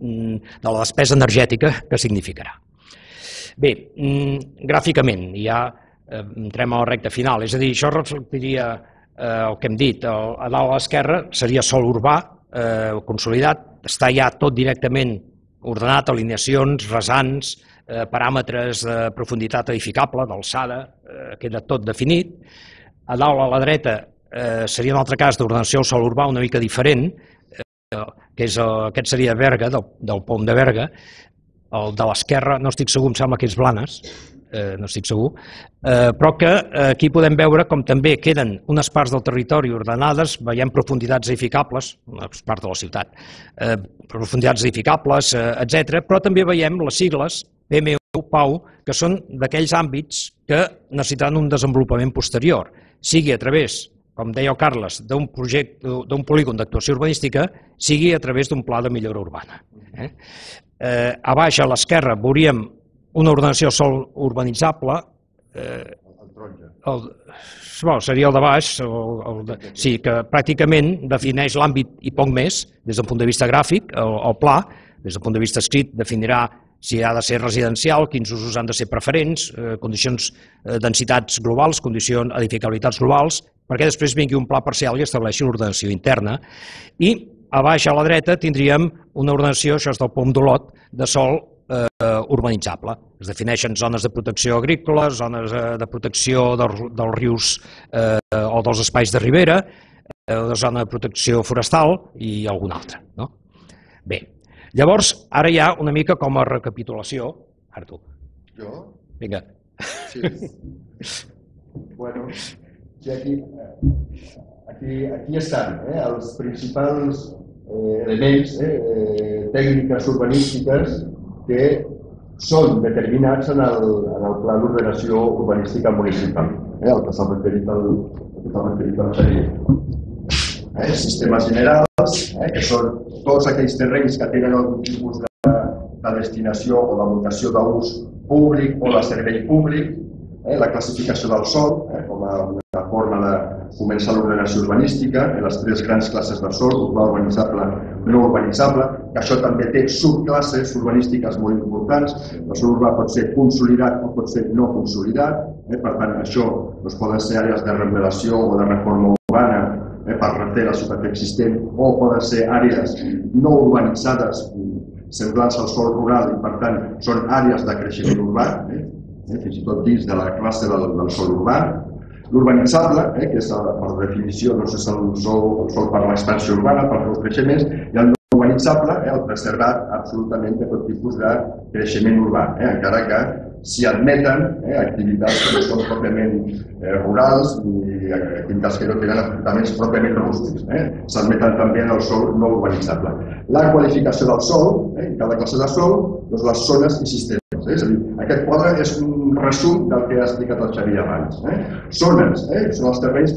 la despesa energètica que significarà. Bé, gràficament, ja entrem a la recta final, és a dir, això reflectiria el que hem dit, a dalt a l'esquerra seria sòl urbà consolidat, està ja tot directament ordenat, alineacions, rasants, paràmetres de profunditat edificable, d'alçada, queda tot definit. A dalt a la dreta seria un altre cas d'ordenació del sòl urbà una mica diferent, que aquest seria Berga, del POUM de Berga. El de l'esquerra, no estic segur, em sembla que és Blanes, no estic segur, però que aquí podem veure com també queden unes parts del territori ordenades, veiem profunditats edificables, una part de la ciutat, profunditats edificables, etc. Però també veiem les sigles PMU, PAU, que són d'aquells àmbits que necessitaran un desenvolupament posterior, sigui a través, com deia el Carles, d'un projecte, d'un polígon d'actuació urbanística, sigui a través d'un pla de millora urbana. A baix, a l'esquerra, veuríem una ordenació sòl urbanitzable, seria el de baix, sí, que pràcticament defineix l'àmbit i poc més, des del punt de vista gràfic, el pla, des del punt de vista escrit, definirà si ha de ser residencial, quins usos han de ser preferents, condicions, densitats globals, condicions, edificabilitats globals, perquè després vingui un pla parcial i estableixi l'ordenació interna. I a baix a la dreta tindríem una ordenació, això és del POUM d'Olot, de sòl urbanitzable. Es defineixen zones de protecció agrícola, zones de protecció dels rius o dels espais de ribera, una zona de protecció forestal i alguna altra. Bé, llavors, ara hi ha una mica com a recapitulació. Artur. Jo? Vinga. Sí. Bueno, aquí estan els principals elements, tècniques urbanístiques que són determinats en el pla d'ordenació urbanística municipal, el que s'ha referit al Xavier. Sistemes generals, que són tots aquells terrenys que tenen algun tipus de destinació o de vocació d'ús públic o de servei públic, la classificació del sòl com a una forma de començar l'ordenació urbanística, les tres grans classes de sòl, urbà, urbanitzable, no urbanitzable, que això també té subclasses urbanístiques molt importants. El sòl urbà pot ser consolidat o pot ser no consolidat, per tant això poden ser àrees de remodelació o de reforma urbana per refer la ciutat existent, o poden ser àrees no urbanitzades semblants al sòl rural i per tant són àrees de creixement urbà, fins i tot dins de la classe del sòl urbà. L'urbanitzable, que és per definició és el sòl per l'expansió urbana, pels seus creixements, i el no urbanitzable, el preservat absolutament de tot tipus de creixement urbà, encara que s'hi admeten activitats que no són pròpiament rurals i activitats que no tenen aprofitaments pròpiament rústics. S'admeten també en el sòl no urbanitzable. La qualificació del sòl, en cada classe de sòl, les zones i sistemes. És a dir, aquest quadre és un resum del que ha explicat el Xavier abans. Zones són els terrenys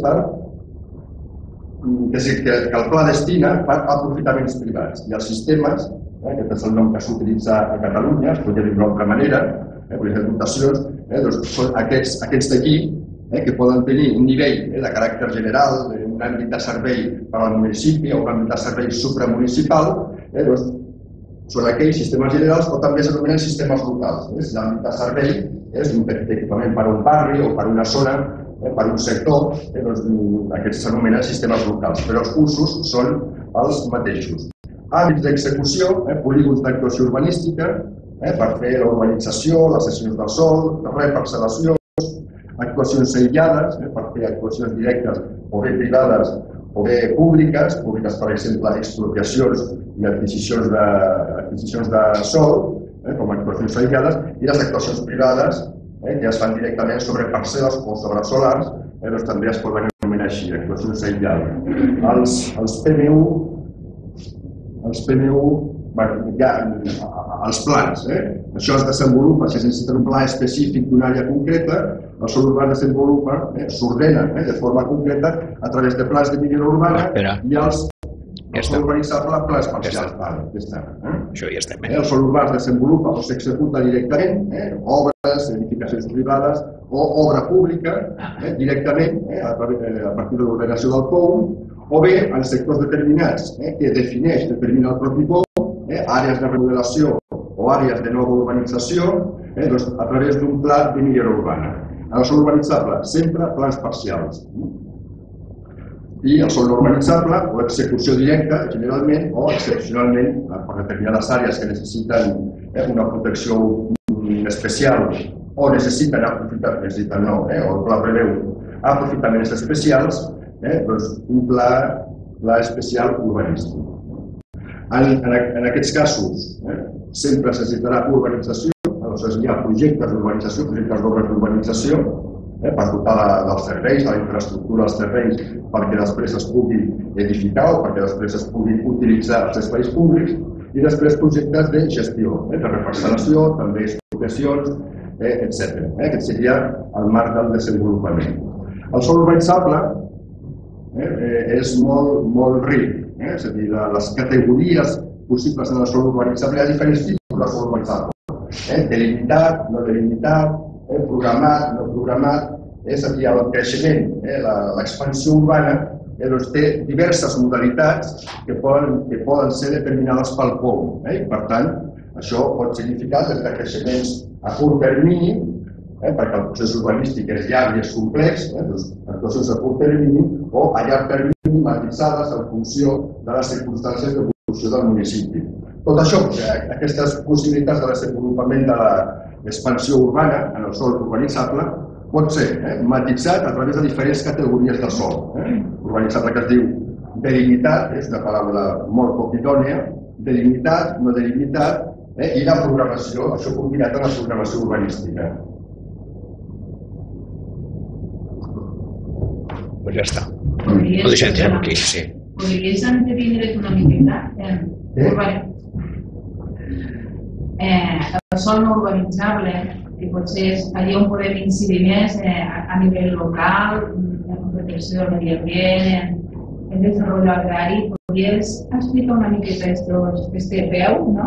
que el pla destina per aprofitaments privats. I els sistemes, aquest és el nom que s'utilitza a Catalunya, es podria dir d'una altra manera, les dotacions, són aquests d'aquí, que poden tenir un nivell de caràcter general, un àmbit de servei per al municipi o un àmbit de servei supramunicipal, són aquells sistemes generals o també s'anomenen sistemes locals. L'àmbit de servei és un petit equipament per a un barri o per a una zona, per a un sector, aquests s'anomenen sistemes locals, però els usos són els mateixos. Àmbits d'execució, polígons d'actuació urbanística, per fer la urbanització, les cessions del sòl, reparcel·lacions, actuacions aïllades, per fer actuacions directes o bé privades o bé públiques, per exemple, expropiacions i adquisicions de sòl, com a actuacions aïllades, i les actuacions privades, que es fan directament sobre parcel·les o sobre solars, també es poden anomenar així, actuacions aïllades. Els PMU, els plans, això es desenvolupa, si es necessita un pla específic d'una àrea concreta, el sòl urbà es desenvolupa, s'ordena de forma concreta a través de plans de millora urbana i els sòl urbanitzable plans parcials. Això ja estem. El sòl urbà es desenvolupa o s'executa directament, obres, edificacions privades o obra pública directament a partir de l'ordenació del POUM, o bé en sectors determinats que determina el propi POUM, àrees de remodelació o àrees de nova urbanització a través d'un pla de millora urbana. En el sòl urbanitzable, sempre plans parcials. I el sòl no urbanitzable, o execució directa, generalment, o excepcionalment, per determinades àrees que necessiten una protecció especial o necessiten o el pla preveu aprofitaments especials, un pla especial urbanístic. En aquests casos, sempre es necessitarà urbanització, hi ha projectes d'urbanització, projectes d'obres d'urbanització, per dotar dels serveis, de la infraestructura dels terrenys, perquè després es pugui edificar o perquè després es pugui utilitzar els espais públics, i després projectes de gestió, de reparcel·lació, també expropiacions, etc. Aquest seria el marc del desenvolupament. El sòl urbanitzable és molt ric, és a dir, les categories possibles en el sòl urbanitzable, hi ha diferents tipus de sòl urbanitzable. Delimitat, no delimitat, programat, no programat, és a dir, el creixement, l'expansió urbana, té diverses modalitats que poden ser determinades pel POUM. Per tant, això pot significar des de creixements a curt termini, perquè el procés urbanístic és llarg i és complex, actuacions a curt termini, o a llarg termini matisades en funció de les circumstàncies d'evolució del municipi. Tot això, aquestes possibilitats de desenvolupament de l'expansió urbana en el sòl urbanitzable pot ser matisat a través de diferents categories de sòl. Urbanitzable que es diu delimitat, és una paraula molt poc idònea, delimitat, no delimitat, i la programació, això combinat amb la programació urbanística. Pues ja està. Ho deixem aquí, sí. Podries entendre's una miqueta? El sòl no urbanitzable, que potser és allà on podem incidir més a nivell local, en protecció del medi ambient, en desenvolupament agrari, podries explicar una miqueta este peu, no?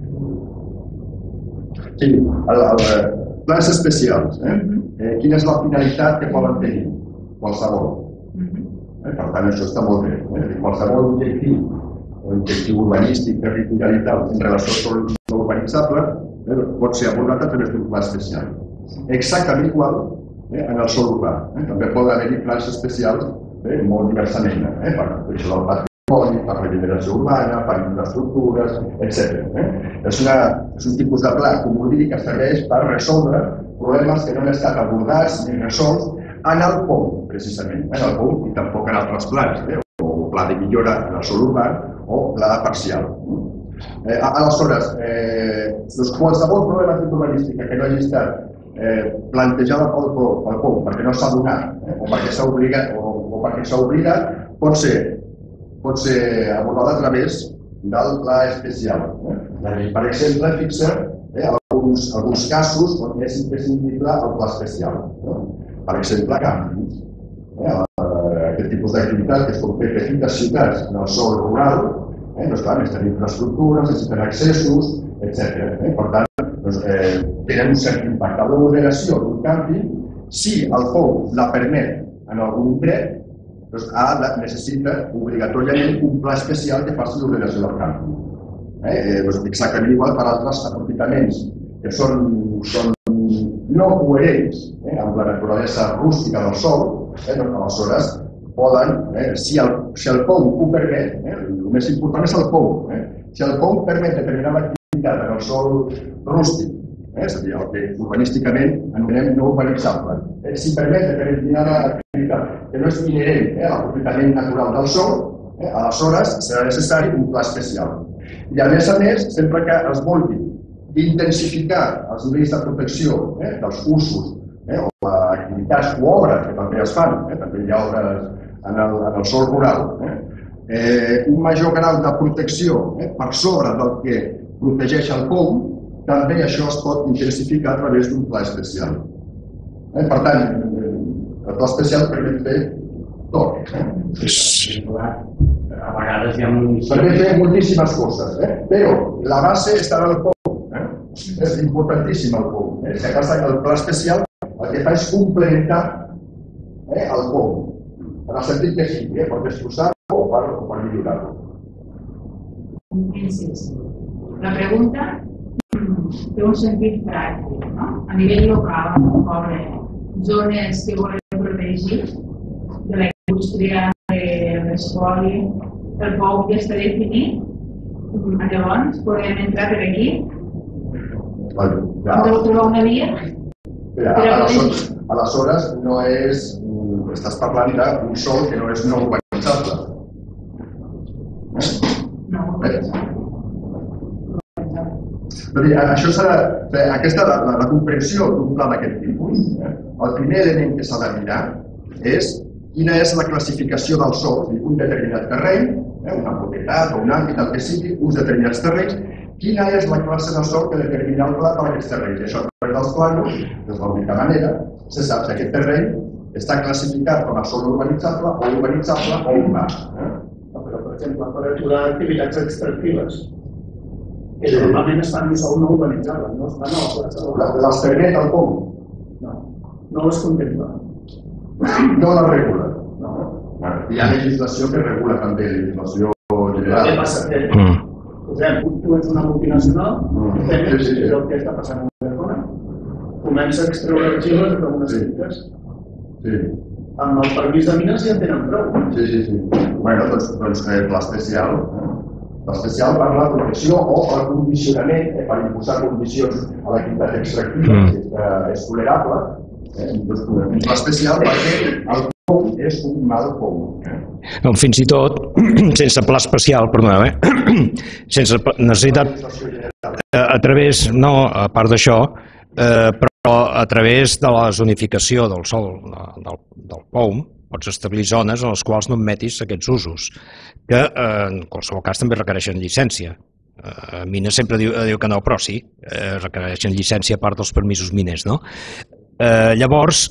Sí, plans especials. Quina és la finalitat que poden tenir? Qualsevol. Per tant, això està molt bé. Qualsevol objectiu urbanístic, territorial i tal, en relació al sòl no urbanitzable, pot ser abordat a través d'un pla especial. Exactament igual en el sòl urbà. També poden haver-hi plans especials molt diversament, per això del patrimoni, per regeneració urbana, per infraestructures, etc. És un tipus de pla comú que serveix per resoldre problemes que no han estat abordats ni resolts en el POU, precisament, en el POU i tampoc en altres plans, o pla de millora en el sòl urbà o pla parcial. Aleshores, qualsevol problema urbanística que no hagi estat plantejada pel POU perquè no s'ha donat o perquè s'ha oblidat pot ser abordada a través del pla especial. La llei, per exemple, fixa alguns casos on és imprescindible el pla especial. Per exemple, campings. Aquest tipus d'activitat que es pot fer petites ciutats en el sòl rural, necessiten infraestructures, necessiten accessos, etc. Per tant, tenen un cert impacte. L'ordenació d'un càmping, si el POU la permet en algun dret, necessita obligatòriament un pla especial que faci l'ordenació del càmping. Exactament igual per altres aprofitaments que són no coherents amb la naturalesa rústica del sòl, aleshores poden, si el POU ho permet, el més important és el POU, si el POU permet determinada activitat en el sòl rústic, és a dir, el que urbanísticament anomenem no urbanitzable, si permet determinada activitat que no és inherent a l'aprofitament natural del sòl, aleshores serà necessari un pla especial. I a més, sempre que es vulgui intensificar els nivells de protecció dels usos o activitats o obres que també es fan, també hi ha obres en el sòl rural, un major grau de protecció per sobre del que protegeix el POU, també això es pot intensificar a través d'un pla especial. Per tant, el pla especial permet fer tot. A vegades hi ha permet fer moltíssimes coses, però la base està en el POU. És importantíssim el POU. Si passa que el pla especial el que fa és complementar el POU, en el sentit que sigui, per destrossar-lo o per millorar-lo. La pregunta té un sentit pràctic, no? A nivell local, sobre zones que volem protegir de la indústria, de l'espoli, el POU ja està definit, llavors podem entrar per aquí. Podeu trobar una via? Aleshores, no és... Estàs parlant d'un sòl que no és no urbanitzable. No urbanitzable. Això serà... Aquesta, la comprensió d'un pla d'aquest tipus, el primer element que s'ha de mirar és quina és la classificació del sòl, un determinat terreny, una propietat o un àmbit, el que sigui, uns determinats terrenys, quina és la classe de sòl que determina el pla per aquests terrenys. I això a través dels plànols, és l'única manera, se sap que aquest terreny està classificat com a sòl urbanitzable o urbà. Però, per exemple, per aturar activitats extractives, que normalment es fan en sòl no urbanitzable, no es fan a la plaça. Les permet el POU? No les contempla. No les regula. Hi ha legislació que regula també, legislació general. Què passa? Tu ets una multinacional, és el que està passant a Barcelona, comença a extreure argiles de algunes finques. Amb el permís de mines ja en tenen prou. Sí. Bueno, doncs pla especial. L'especial per la protecció o el condicionament, per imposar condicions a l'activitat extractiva, que és tolerable. L'especial perquè el POUM és un mal POUM. Fins i tot, sense pla especial, perdoneu, sense necessitat, a través, no, a part d'això, però a través de la zonificació del sòl del POUM, pots establir zones en les quals no admetis aquests usos, que en qualsevol cas també requereixen llicència. Mina sempre diu que no, però sí, requereixen llicència a part dels permisos miners, no? Llavors,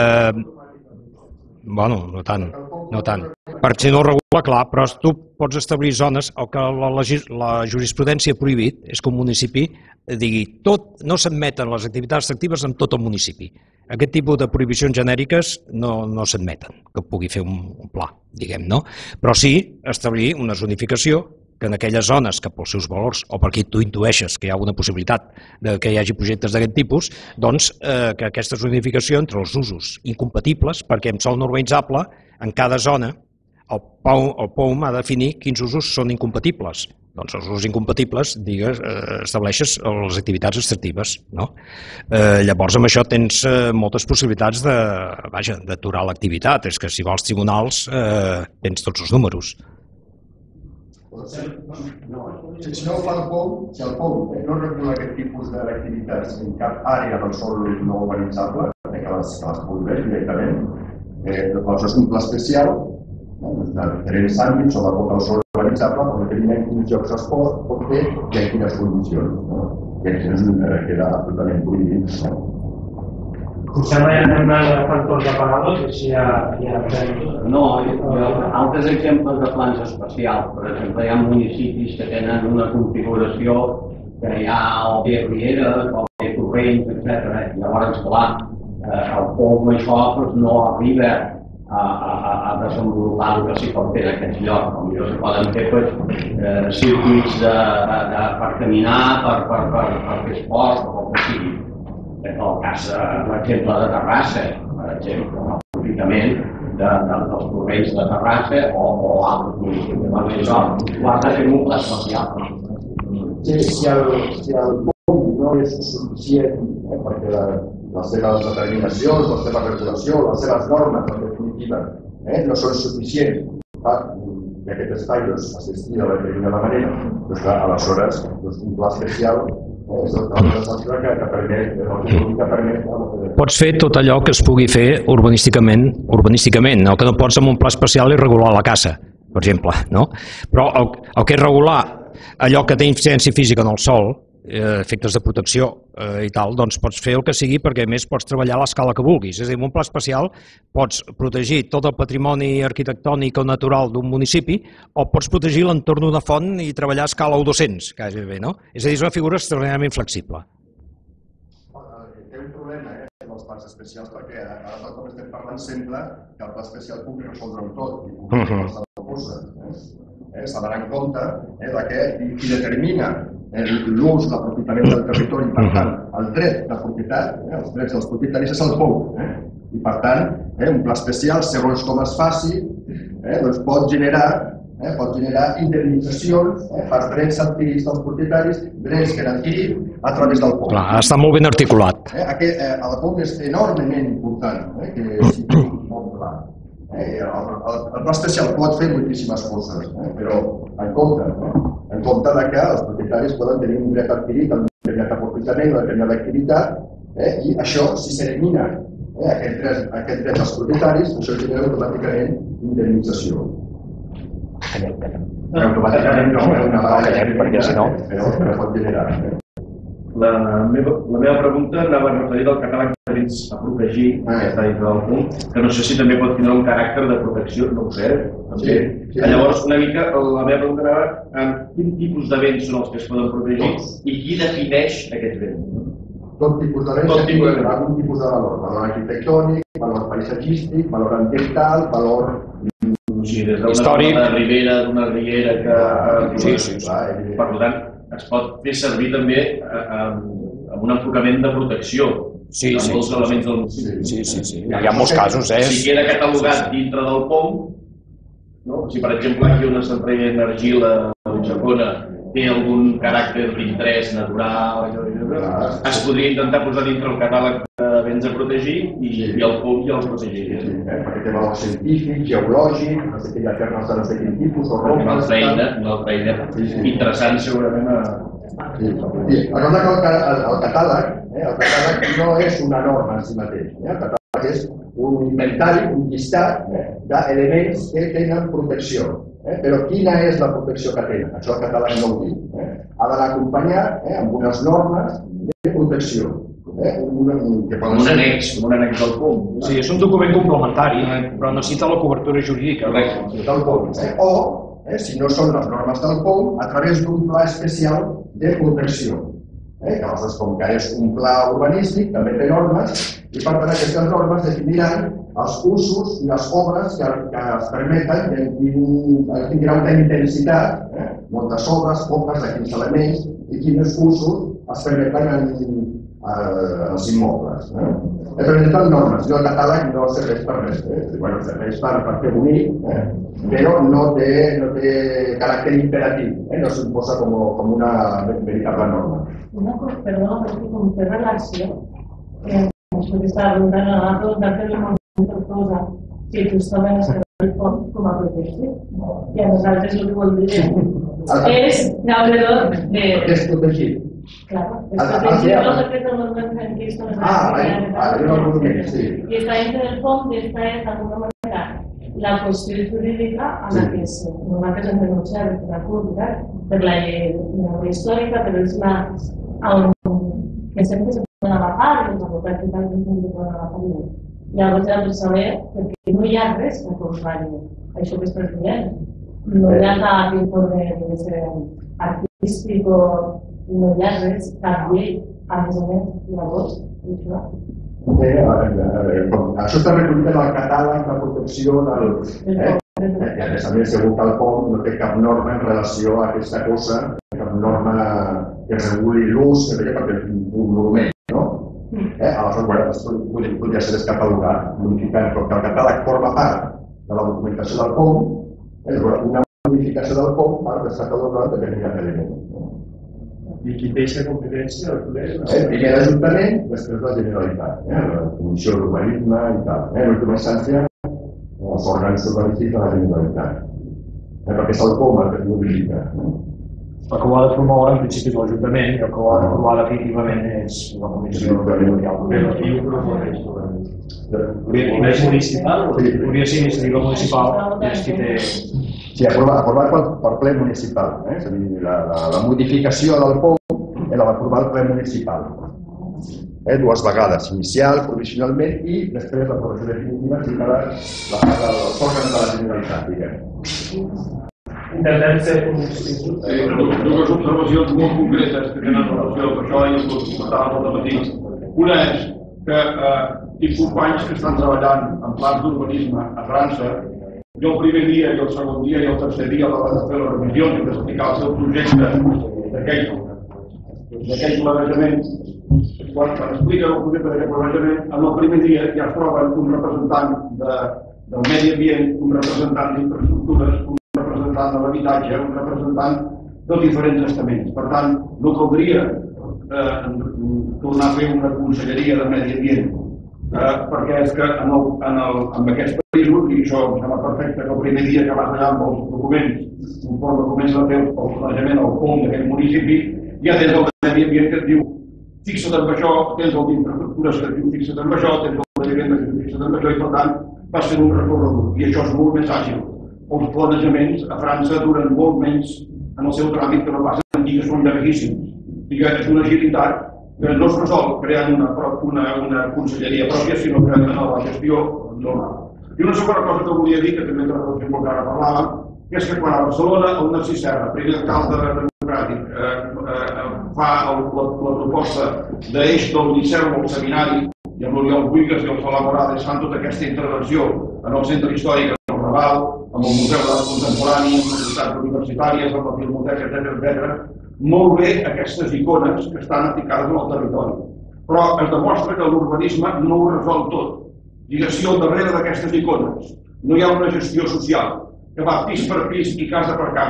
bueno, no tant. Per si no regula, clar, però tu pots establir zones, el que la jurisprudència ha prohibit és que un municipi digui no s'admeten les activitats extractives en tot el municipi. Aquest tipus de prohibicions genèriques no s'admeten, que pugui fer un pla, diguem, no? Però sí establir una zonificació que en aquelles zones que pels seus valors o perquè tu intueixes que hi ha una possibilitat que hi hagi projectes d'aquest tipus, doncs que aquesta zonificació entre els usos incompatibles, perquè en sòl no urbanitzable, en cada zona, el POUM ha de definir quins usos són incompatibles. Doncs els usos incompatibles, estableixes les activitats extractives, no? Llavors amb això tens moltes possibilitats d'aturar l'activitat, és que si vols tribunals tens tots els números. Si no ho fa el POUM, si el POUM no regula aquest tipus d'activitats en cap àrea del sòl no urbanitzable, que les prohibeix directament, doncs és un pla especial de diferents àmbits sobre tot el sòl urbanitzable, on determinen quins jocs es pot fer i en quines condicions. I aquí queda absolutament prohibit. Potser no hi ha factors de paradors, així ja... No, altres exemples de plans especials. Per exemple, hi ha municipis que tenen una configuració que hi ha o bé rieres, o bé torrents, etc. Llavors, clar, el POUM això no arriba a desenvolupar el que s'hi pot fer en aquests llocs. Potser se poden fer circuits per caminar, per fer esport, o el que sigui. En el cas, l'exemple de Terrassa, per exemple, l'aprofitament dels torrents de Terrassa o altres municipis. Ho has de fer un pla especial. Si el POUM no és suficient perquè les seves determinacions, la seva regulació, les seves normes, en definitiva, no són suficients que aquest espai s'assistí de la determinada manera, doncs aleshores un pla especial Pots fer tot allò que es pugui fer urbanísticament. El que no pots amb un pla especial és regular la caça, per exemple, no? Però el que és regular allò que té incidència física en el sòl, efectes de protecció i tal, doncs pots fer el que sigui perquè a més pots treballar a l'escala que vulguis. És a dir, en un pla especial pots protegir tot el patrimoni arquitectònic o natural d'un municipi o pots protegir l'entorn d'una font i treballar a escala 1/200, quasi bé, no? És a dir, és una figura extraordinàriament flexible. Té un problema amb els plans especials perquè ara tal com estem parlant sembla que el pla especial pugui resoldre-ho tot i pugui resoldre la cosa. S'ha d'anar en compte que qui determina l'ús, l'aprofitament del territori, per tant, el dret de propietat, els drets dels propietaris és el POUM. I per tant, un pla especial, segons com es faci, doncs pot generar indemnitzacions per drets adquirits dels propietaris, drets que han adquirit a través del POUM. Clar, està molt ben articulat. El POUM és enormement important, que sigui molt clar. El pla especial pot fer moltíssimes coses, però en compte que els propietaris poden tenir un dret adquirit, un dret d'aprofitament, una determinada activitat, i això, si s'elimina aquest dret als propietaris, això genera automàticament indemnització. Automàticament no, una vegada perquè si no, però pot generar. La meva pregunta anava referida al catàleg de drets a protegir, que està dintre del punt, que no sé si també pot tenir un caràcter de protecció, no ho sé. Llavors, una mica, la meva pregunta anava en quin tipus de béns són els que es poden protegir i qui defineix aquests béns. Tot tipus de béns tenen algun tipus de valor. Valor arquitectònic, valor paisatgístic, valor ambiental, valor històric. D'una riera que... Per tant, es pot fer servir també amb un enfocament de protecció amb molts elements del municipi. Sí. Hi ha molts casos, Si queda catalogat dintre del POUM, si per exemple aquí una centralla d'energia Ulldecona té algun caràcter d'interès natural, es podria intentar posar dintre el catàleg de béns a protegir i el POM ja els protegiria. Perquè té valor científic, geològic, no sé què hi ha termes de no sé quin tipus, o una altra eina interessant segurament a... Recorda que el catàleg no és una norma en si mateix. El catàleg és un inventari, un llistat d'elements que tenen protecció. Però quina és la protecció que tenen? Això el catàleg no ho diu. Ha d'anar acompanyat amb unes normes de protecció. Com un annex del POM. Sí, és un document complementari, però necessita la cobertura jurídica. Del POM. O, si no són les normes del POM, a través d'un pla especial de protecció. Que aleshores, com que és un pla urbanístic, també té normes, i per tant aquestes normes definiran els usos i les obres que es permeten en quin grau d'intensitat, moltes obres, poques, de quins elements i quins usos es permeten als immobles. Es presenten normes, el catàleg no serveix per res, serveix per fer bonic, però no té caràcter imperatiu, no s'imposa com una veritable norma. Una cosa, perdona, perquè com té relació, això que estava preguntant, anava a preguntar-te la cosa, si justament es queda el fons com a protecció. I a nosaltres el que voldríem és d'alrededor de... És protegit. Claro, es protegido los efectos de los franquistas. Y está dentro del fondo y está de alguna manera la cuestión jurídica a la que nosaltres hem denunciat la cultura per la llei històrica, però és la que sempre se poden agafar i els advocats que també se poden agafar. Llavors hem de saber perquè no hi ha res que acompanyi això que estàs dient. No hi ha cap informe artístic o no hi ha res, cap llei, a més, llavors, això. Això està recollit en el catàleg de protecció i a més segur que el POM no té cap norma en relació a aquesta cosa, cap norma que reguli l'ús, perquè és un monument, no? Aleshores, podria ser descatalogat, modificant, però que el catàleg forma part de la documentació del POM, una modificació del POM per descatalogar determinat element. I qui té aquesta competència? Primer l'Ajuntament, després la Generalitat, la Comissió d'Urbanisme i tal. En última instància, els òrgans urbanístics de la Generalitat. Perquè és el POM el que es modifica. El que ho ha de promoure en principi és l'Ajuntament i el que ho ha de promoure definitivament és la Comissió Territorial. És municipal? Podria ser iniciativa municipal, és qui té... Sí, aprovat pel ple municipal. És a dir, la modificació del POM la va aprovar el ple municipal. Dues vegades, inicial, provisionalment i després l'aprovació definitiva si cada els òrgans de la Generalitat, diguem. Intentem ser un... Dues observacions molt concretes que tenen relació amb això i els comentava molt de matí. Una és que tinc companys que estan treballant en plans d'urbanisme a França. Jo el primer dia, i el segon dia, i el tercer dia va de fer les revisions i d'explicar el seu projecte d'aquell planejament. Quan explica el projecte d'aquest planejament, en el primer dia ja es troben un representant del medi ambient, un representant d'infraestructures, un representant de l'habitatge, un representant de diferents estaments. Per tant, no caldria tornar a fer una conselleria de medi ambient, perquè és que en aquests països, i això em sembla perfecte, que el primer dia que vas allà amb els documents, conforme comença a fer el planejament al POM d'aquell municipi, ja tens el medi ambient que et diu fixa't en això, tens el d'infraestructures que et diu fixa't en això, tens el de vivenda que et diu fixa't en això, i per tant vas fent un recorregut, i això és molt més àgil. Els planejaments a França duren molt menys en el seu tràmit que no passen aquí, que són llarguíssims. I que és una agilitat que no es resol creant una conselleria pròpia, sinó que en la gestió normal. I una segona cosa que volia dir, que també té relació amb el que ara parlàvem, que és que quan a Barcelona el Narcís Serra, primer alcalde democràtic, fa la proposta d'eix del Liceu al seminari, i amb l'Oriol Buigas i el Solà Morales fan tota aquesta intervenció en el centre històric, en el Raval, amb el Museu d'Art Contemporani, amb les societats universitàries, amb la Filmoteca, etc. Molt bé aquestes icones que estan aplicades en el territori. Però es demostra que l'urbanisme no ho resol tot. Digues, si al darrere d'aquestes icones no hi ha una gestió social que va pis per pis i casa per casa,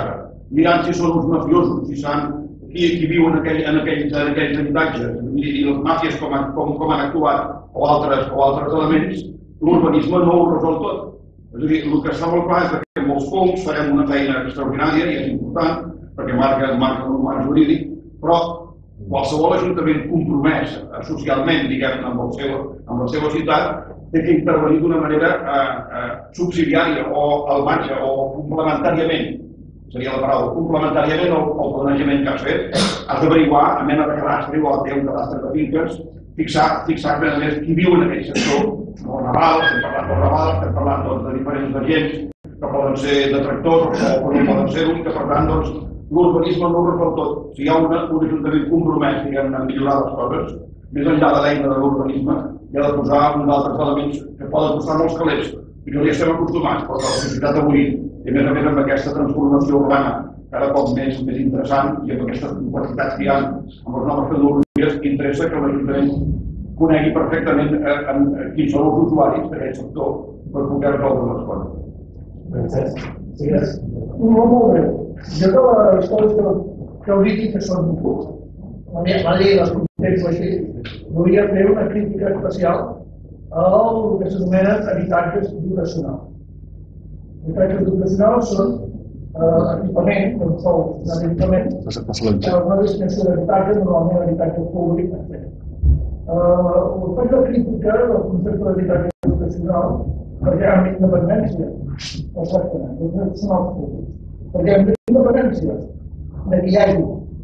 mirant si són uns mafiosos, si són qui viu en aquells habitatges i les màfies com han actuat o altres elements, l'urbanisme no ho resol tot. És a dir, el que està molt clar és que en molts punts farem una feina extraordinària i és important perquè marca un marc jurídic, però qualsevol ajuntament compromès socialment, diguem, amb la seva ciutat, té que intervenir d'una manera subsidiària o al marge o complementàriament, seria la paraula, complementàriament al planejament que has fet, has d'averiguar a mena de cadastre, igual té un cadastre de finques, fixar a més qui viu en aquell sector, el Raval, estem parlant del Raval, estem parlant de diferents agents que poden ser detractors o que no poden ser-ho, que per tant l'urbanisme no ho resol tot. Si hi ha un ajuntament compromès, diguem, a millorar les coses, més enllà de l'eina de l'urbanisme, hi ha de posar uns altres elements que poden costar molts calés i que ja estem acostumats, però que la societat avui, i a més amb aquesta transformació urbana cada cop més interessant i amb aquestes complexitats que hi ha amb les noves tecnologies, interessa que l'Ajuntament conegui perfectament quins són els usuaris d'aquest sector per poder resoldre les coses. Gràcies. Molt bé. Jo de les coses que heu dit que són la llei dels contexts així, volia fer una crítica especial al que s'anomenen habitatges dotacionals. Habitatges dotacionals són equipaments, no són equipaments, però una destinació d'habitatge, normalment habitatge públic, etc. Faig la crítica del concepte d'habitatge dotacional perquè hi ha una independència, exactament, dotacionals públics. Perquè amb independència que hi hagi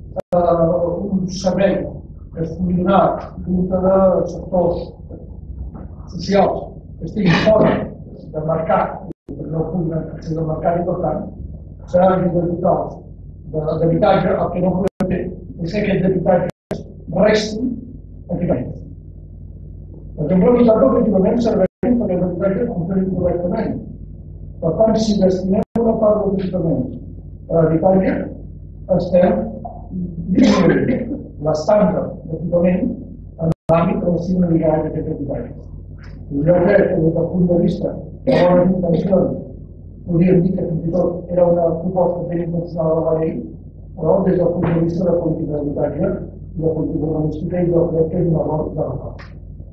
un servei que es pugui donar dintre de sectors socials que estiguin fora del mercat, que no puguin accedir al mercat i per tant seran els totals d'habitatge. El que no podem fer és que aquests habitatges restin equipaments. Per exemple, la meitat dels equipaments serveixen perquè els habitatges funcionin correctament. Per tant, si destinem una part dels equipaments a l'habitatge, estem disminuint l'estàndard d'equipament en l'àmbit de la singularitat d'aquest habitatge. Jo crec que des del punt de vista de bones intencions podríem dir que fins i tot era una proposta ben intencional de la llei, però des del punt de vista de política d'habitatge i de política urbanística jo crec que és un error de la part.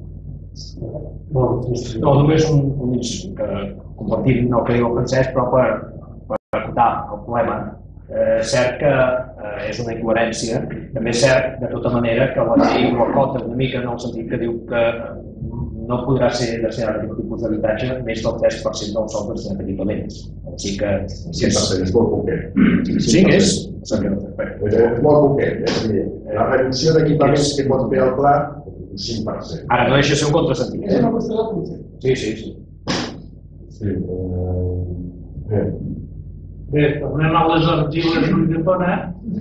No, només un compartir el que diu el Francesc, però per acotar el problema. És cert que és una incoherència, també és cert de tota manera que la llei ho acota una mica en el sentit que diu que no podrà ser destinat a aquest tipus d'habitatge més del 3% del sòl destinat a equipaments. O sigui que... 5% és molt poquet. Sí, és? És molt poquet. És a dir, la reducció d'equipaments que pot fer el pla és un 5%. Ara no deixa ser un contrasentit. És una qüestió de concepte. Sí. Bé, tornem a les argiles de Tona.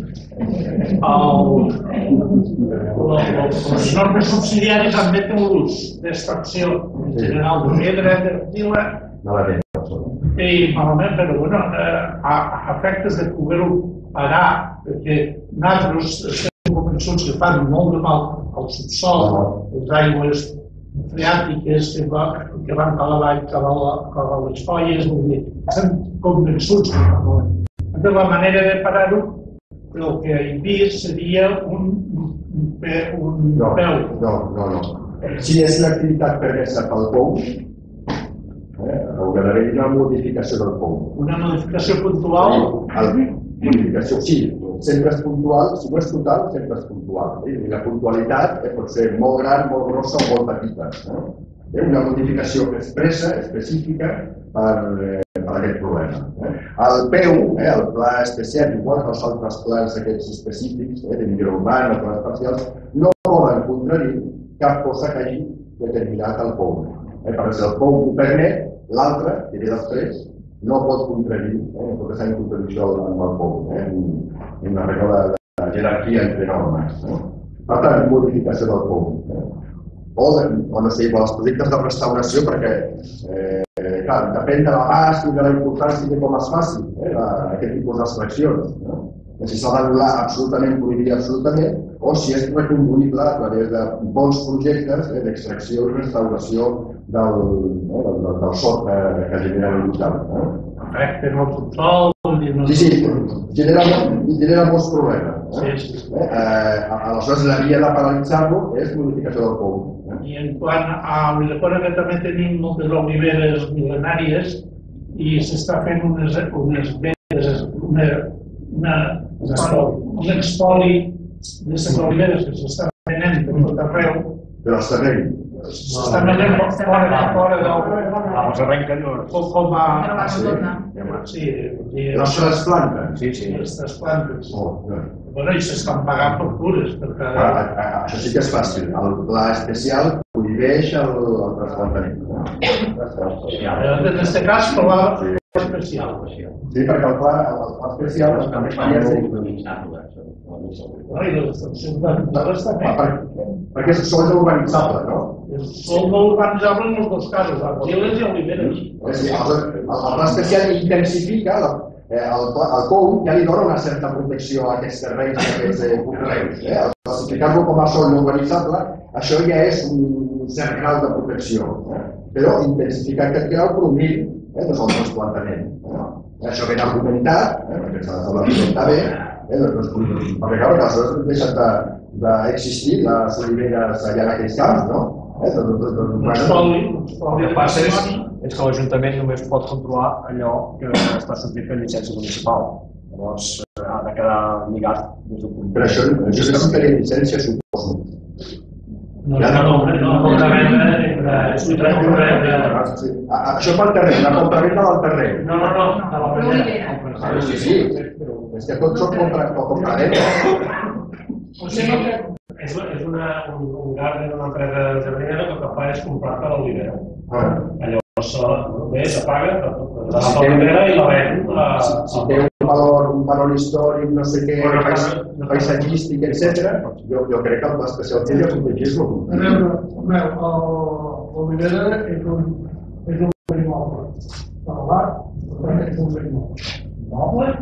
Les normes subsidiàries admeten l'ús d'extracció general de pedra, d'argila i malament, però bueno, a efectes de poder-ho pagar, perquè nosaltres estem convençuts que fan molt de mal al subsol, les aigües freàtiques que van a la vall, cap a les folles, estem convençuts que fan molt. De la manera de parar-ho, el que he vist seria un peu. No. Si és l'activitat permesa pel POU, haurà d'haver una modificació del POU. Una modificació puntual? Modificació, sí. Sempre és puntual, si no és total, sempre és puntual. I la puntualitat pot ser molt gran, molt grossa o molt petita. Una modificació expressa, específica, per aquest problema. El PEU, el Pla Especial, igual que els altres plans aquests específics, de millora urbana, plans parcials, no poden contradir cap cosa que hagi determinat el POU. Per exemple, el POU ho permet, l'altre, que té dels tres, no pot contradir, no pot estar en contradicció amb el POU, en una regla de jerarquia entre normes. Per tant, modificació del POU. O no sé, els projectes de restauració, perquè clar, depèn de l'abast i de la importància de com es faci aquest tipus d'extraccions. Si s'ha d'anul·lar absolutament, prohibir absolutament, o si és reconduïble a través de bons projectes d'extracció i restauració del sòl que genera l'hospital. Afecten el subsol, Sí, genera molts problemes. Aleshores, la via de paralitzar-lo és modificació del POU. I en quant a Vilafora, que també tenim moltes oliveres mil·lenàries i s'està fent unes vendes, un expoli d'aquestes oliveres que s'estan venent per tot arreu. Però els terrenys. S'estan venent fora Els arrenquen. com a... Sí, les plantes? Sí, les plantes. Bueno, i s'estan pagant factures per cada... Això sí que és fàcil. El pla especial prohibeix el trasplantament. En aquest cas, el pla especial. Sí, perquè el pla especial també faria perquè són urbanitzable, no? Són urbanitzable en els dos casos, argiles i oliveres. El pla especial intensifica el POU, ja li dona una certa protecció a aquests terrenys i a aquests conreus. Al classificar-lo com a sòl no urbanitzable, això ja és un cert grau de protecció. Però intensificar aquest grau prohibir el trasplantament. Això ben argumentat, perquè s'ha d'argumentar bé, perquè clar, que aleshores deixen d'existir les oliveres allà en aquells camps, no? El que passa és que l'Ajuntament només pot controlar allò que està subjecte per llicència municipal. Llavors ha de quedar lligat des d'un punt. Però això és per llicència, suposo. Això pel terreny, la compraventa del terreny. No, de la primera. Sí, és que tots són compraventa. És un garden d'una empresa jardinera que el que fa és comprar-te l'olivera. Llavors ve, s'apaga, agafa l'olivera i la ven. Si té un valor històric, no sé què, paisatgístic, etc., jo crec que l'especial té de protegir-lo. L'olivera és un bé immoble. Parlar és un bé immoble.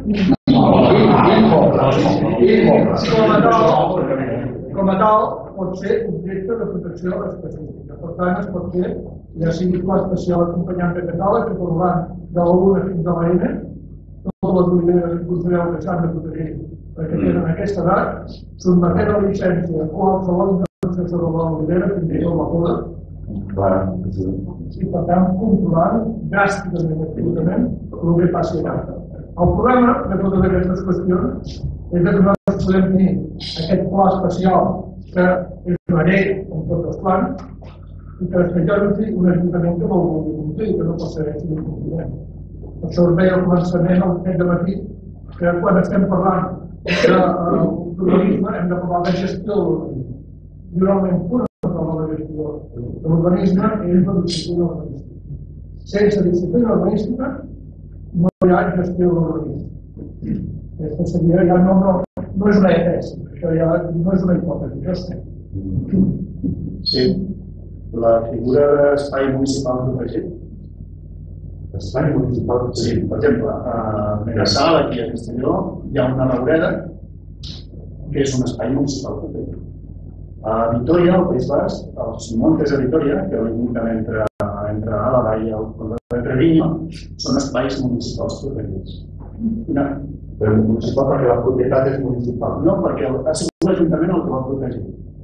Com a tal, pot ser objecte de protecció específica. Per tant, es pot fer, ja sigui pla especial acompanyant de catàleg, que parlant de l'una fins a l'N, totes les oliveres que considereu que s'han de protegir perquè tenen aquesta edat, sotmetent a llicència qualsevol intervenció sobre l'olivera, fins i tot la poda, i per tant controlant dràsticament i absolutament el que passi allà. El problema de totes aquestes qüestions és que nosaltres podem tenir aquest pla especial que és una llei amb tots els plans i que després hi ha un ajuntament que vol complir, que no pot ser així de compliment. Per això us deia al començament, aquest dematí, que quan estem parlant d'urbanisme hem de parlar de gestió de l'urbanisme. I realment fonamental de la gestió de l'urbanisme és la disciplina urbanística. Sense disciplina urbanística no hi ha gestió de l'urbanisme. Aquesta seria ja no és una hipòtesi, això ja no és una hipòtesi, això és Sí, la figura d'espai municipal protegit. Espai municipal protegit? Sí, per exemple, a Megassal, aquí a Castelló, hi ha una laureda que és un espai municipal protegit. A Vitoria, al País Basc, els Montes de Vitoria, que limiten entre Àlava i el Condado de Treviño, són espais municipals protegits. Però municipal perquè la propietat és municipal. No, perquè ha sigut l'Ajuntament el que va protegir.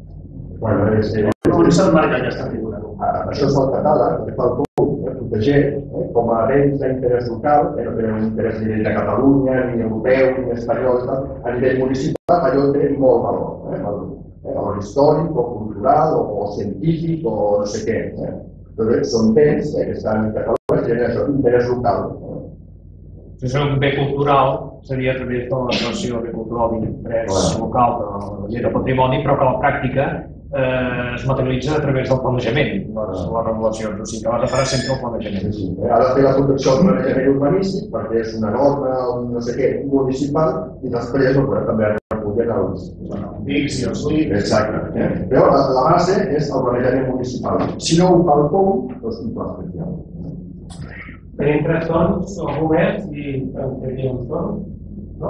On se'l marca aquesta figura? Això és el catàleg, que fa el POU, protegir com a béns d'interès local, no té un interès ni de Catalunya, ni europeu, ni espanyol, a nivell municipal allò té molt valor. Valor històric, o cultural, o científic, o no sé què. Però són béns que estan catalans i generen interès local. Si és un bé cultural, seria a través de la declaració de cultural d'interès local de la llei de patrimoni, però que a la pràctica es materialitza a través del planejament, les regulacions, o sigui que va referir sempre al planejament. Ha de fer la protecció del planejament urbanístic perquè és una norma, no sé què, municipal, i després també recullen els dics i els límits. Exacte. Però la base és el planejament municipal. Si no ho fa el POU, doncs un pla especial. Tenim 3 tons, algú més, i en tenia un ton, no?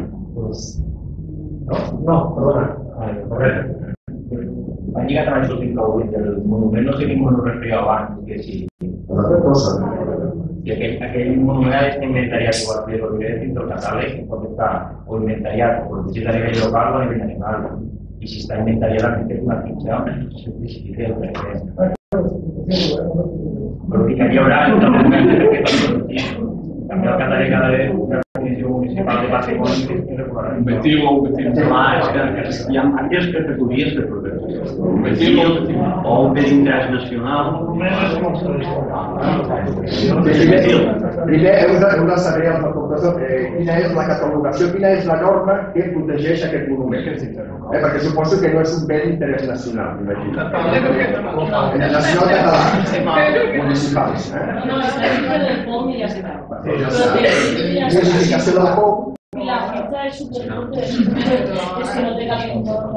No, perdona. Correcte. Ha lligat abans el 28 del monument, no sé quin monument feia abans, que sí. Una altra cosa. I aquell monument està inventariat igual que el Ribera dins del catàleg, pot estar o inventariat o protegit a nivell local o a nivell nacional. I si està inventariat és una ficció, però que hi haurà un document de què pot protegir. També el catàleg cada vez una comissió municipal de patrimoni que es regularà. Inventiu o Clar, hi ha aquelles categories de protecció. O un bé d'interès nacional. Primer heu de saber, el professor, quina és la catalogació, quina és la norma que protegeix aquest monument. Perquè suposo que no és un bé d'interès nacional, m'imagino. Nacional català, municipals. No, està dintre del POM i ja està. Identificació del POM. I la fitxa és superprotegida, és que no té cap informe,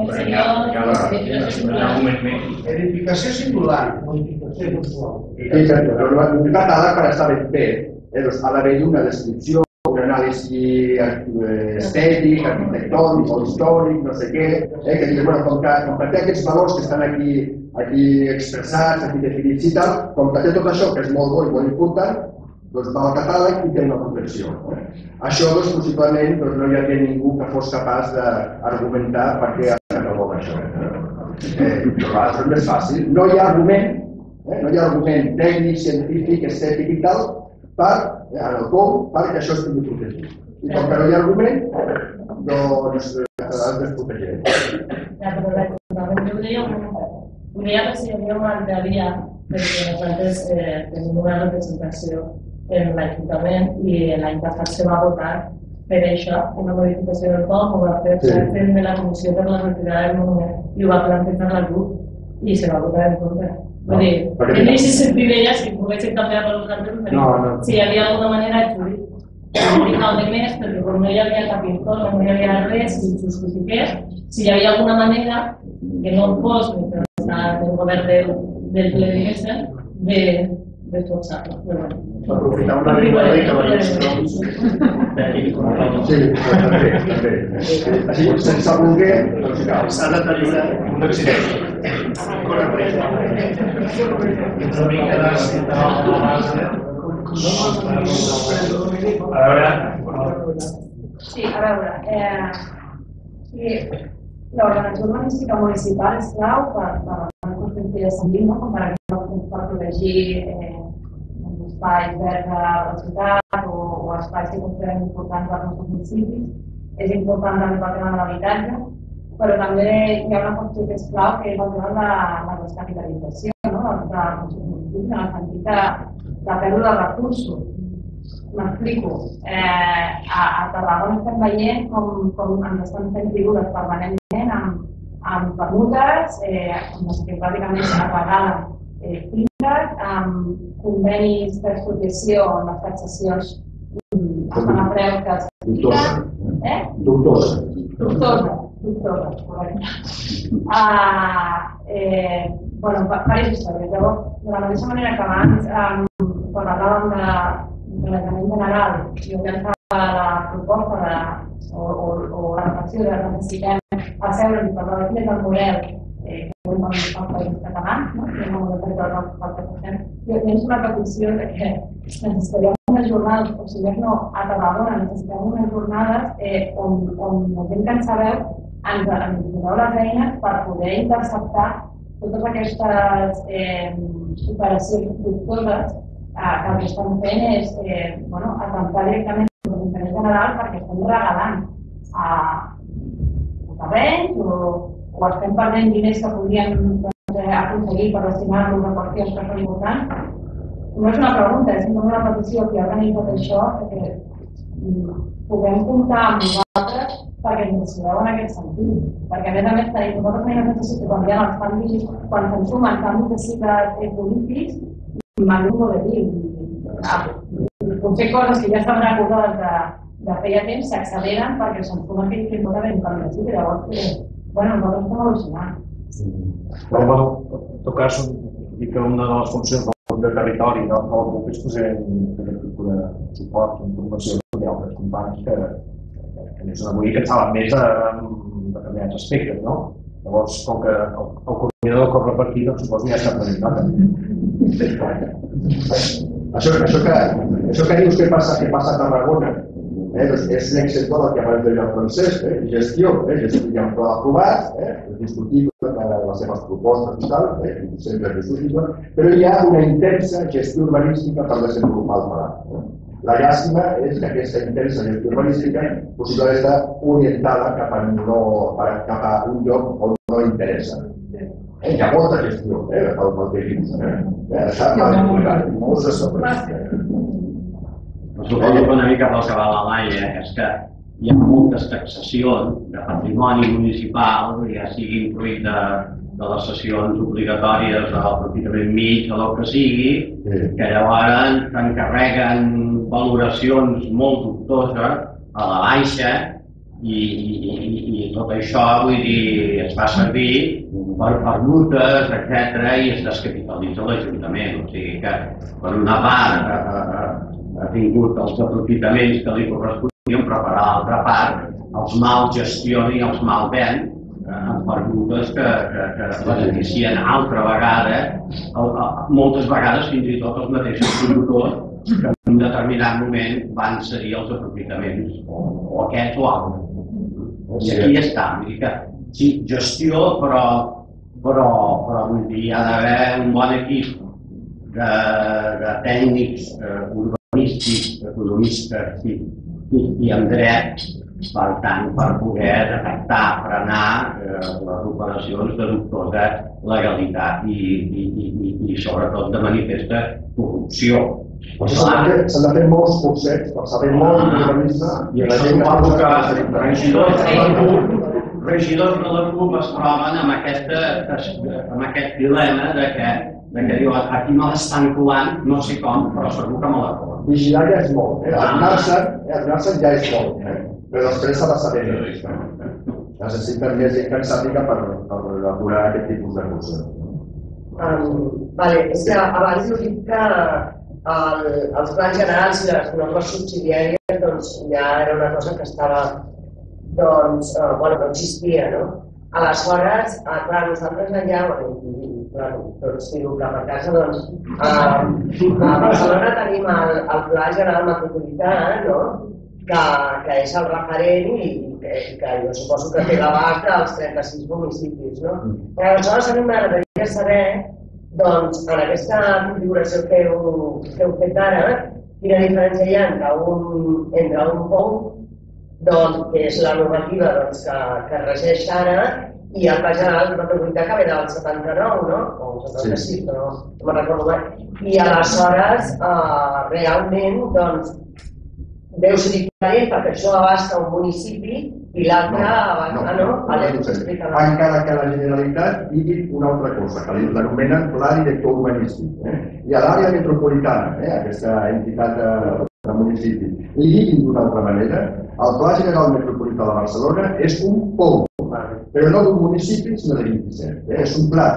Edificació singular, modificació puntual. Un catàleg, per estar ben fet, ha d'haver una descripció, un anàlisi estètic, arquitectònic o històric, no sé què, que digui, com que té aquests valors que estan aquí expressats, aquí definits i tal, com que té tot això, que és molt bo i molt important, doncs va al catàleg i té una protecció. Això, possiblement, no hi havia ningú que fos capaç d'argumentar per què es cataloga això. És més fàcil. No hi ha argument tècnic, científic, estètic i tal, en el com, perquè això estigui protegit. I com que no hi ha argument, doncs es desprotegeix. Ho deia que si hi havia una altra via, perquè nosaltres tenim una representació en l'Ajuntament i l'any passat se va votar per això, una modificació del POM, ho va fer el de la Comissió per la retirada del monument i ho va plantejar la CUP i se va votar en contra. Vull dir, en aquest sentit deia si poguessin canviar per nosaltres, si hi havia alguna manera de jurir. Complicado de més, perquè com no hi havia cap informe, no hi havia res que ho justifiqués, si hi havia alguna manera que no fos del govern del ple diguéssim, de forçar-lo. Aprofitar una riguada i que la gent Sí, també. Així, sense voler, doncs cal. s'ha deteriorat un accident. Corre pressa. Sí, a veure, l'organització urbanística municipal és clau per construir de sentit, com per exemple per protegir espais verds a la ciutat o espais que consideren importants als nostres municipis. És important també per tema de l'habitatge, però també hi ha una qüestió que és clau, que és el tema de la descapitalització dels nostres municipis, en el sentit de pèrdua de recursos. M'explico. A Tarragona estem veient com ens estan fent figures permanentment amb permutes, amb les que pràcticament s'ha regalen finques, amb convenis d'expropiació on les taxacions estan a preu que es Dubtosa, correcte. Diverses històries. Llavors, de la mateixa manera que abans, quan parlàvem de planejament general, jo llançava la proposta o la reflexió de que necessitem asseure'ns i parlar de quin és el model que volem als països catalans, que és el model territorial que fem. Jo llenço una petició que necessitaríem unes jornades, o si més no, a Tarragona necessitem unes jornades on la gent que en sabeu ens doneu les eines per poder interceptar totes aquestes operacions fructuoses que el que estan fent és atemptar directament contra l'interès general perquè estem regalant terrenys o estem perdent diners que podríem aconseguir per destinar-los a qüestions que són importants. No és una pregunta, és una petició que organitza tot això, que puguem comptar amb nosaltres perquè ens assegureu en aquest sentit. Perquè a més tenim nosaltres tenim la sensació que quan hi ha els canvis, quan se'n sumen canvis de cicles polítics, m'han de dir. Potser coses que ja estaven acordades de feia temps s'acceleren perquè se'n sumen que hi pot haver un canvi de cicle. Llavors, nosaltres estem evolucionant. En tot cas, dir que una de les funcions del territori de la CUP és fer aquest tipus de suport, informació i altres companys que ens avui que saben més de determinats aspectes, no? Llavors, com que el coordinador corre per aquí, doncs suposo que ja s'ha presentat. Això que dius que passa a Tarragona és l'exemple del que abans deia el Francesc, gestió, hi ha un pla aprovat, és discutible les seves propostes i tal, sempre és discutible, però hi ha una intensa gestió urbanística per desenvolupar el pla. La llàstima és que aquesta intensa gestió urbanística possiblement està orientada cap a un lloc on no interessa. Hi ha molta gestió, pel que dius. Està mal publicat, molts de sobre. Suposo que una mica pel que va la Laia és que hi ha moltes taxacions de patrimoni municipal, ja sigui fruit de les sessions obligatòries o l'aprofitament mig o el que sigui, que llavors encarreguen valoracions molt dubtoses a la baixa i tot això, vull dir, es fa servir per multes, etc. i es descapitalitza l'Ajuntament. O sigui que, per una part, ha tingut els aprofitaments que li corresponien, però per l'altra part els mal gestiona i els mal ven amb permutes que beneficien altra vegada, moltes vegades fins i tot els mateixos promotors que en un determinat moment van cedir els aprofitaments, o aquest o altre. I aquí està, vull dir que sí, gestió, però vull dir, hi ha d'haver un bon equip de tècnics urbanístics, economistes i en dret, per tant, per poder detectar, frenar les operacions de dubtosa legalitat i sobretot de manifesta corrupció. S'han de fer molts cursets per saber molt d'urbanisme i la gent que regidors de la CUP es troben amb aquest dilema de que diuen aquí me l'estan colant, no sé com, però segur que me la colen. Vigilar ja és molt, adonar-se'n ja és molt, però després s'ha de saber més. Necessiten més gent que en sàpiga per elaborar aquest tipus de cursos. És que abans heu dit que els plans generals i les normes subsidiàries ja era una cosa que estava, no existia, no? Aleshores, clar, nosaltres allà, doncs tiro cap a casa, a Barcelona tenim el Pla General Metropolità, no? Que és el referent i que jo suposo que té l'abast dels 36 municipis, no? Aleshores, a mi m'agradaria saber, doncs, en aquesta configuració que heu fet ara, quina diferència hi ha entre un POU, que és la normativa que regeix ara, i el Pla General Metropolità que ve del 79, no? O el 76, no me'n recordo mai. I aleshores, realment, deu ser diferent perquè això abasta un municipi i l'altre abasta, no? Encara que la Generalitat digui una altra cosa, que l'anomenen Pla Director Urbanístic. I a l'àrea metropolitana, aquesta entitat de municipi, li diguin d'una altra manera, el Pla General Metropolità de Barcelona és un POU, però no d'un municipi, sinó de 27. És un pla,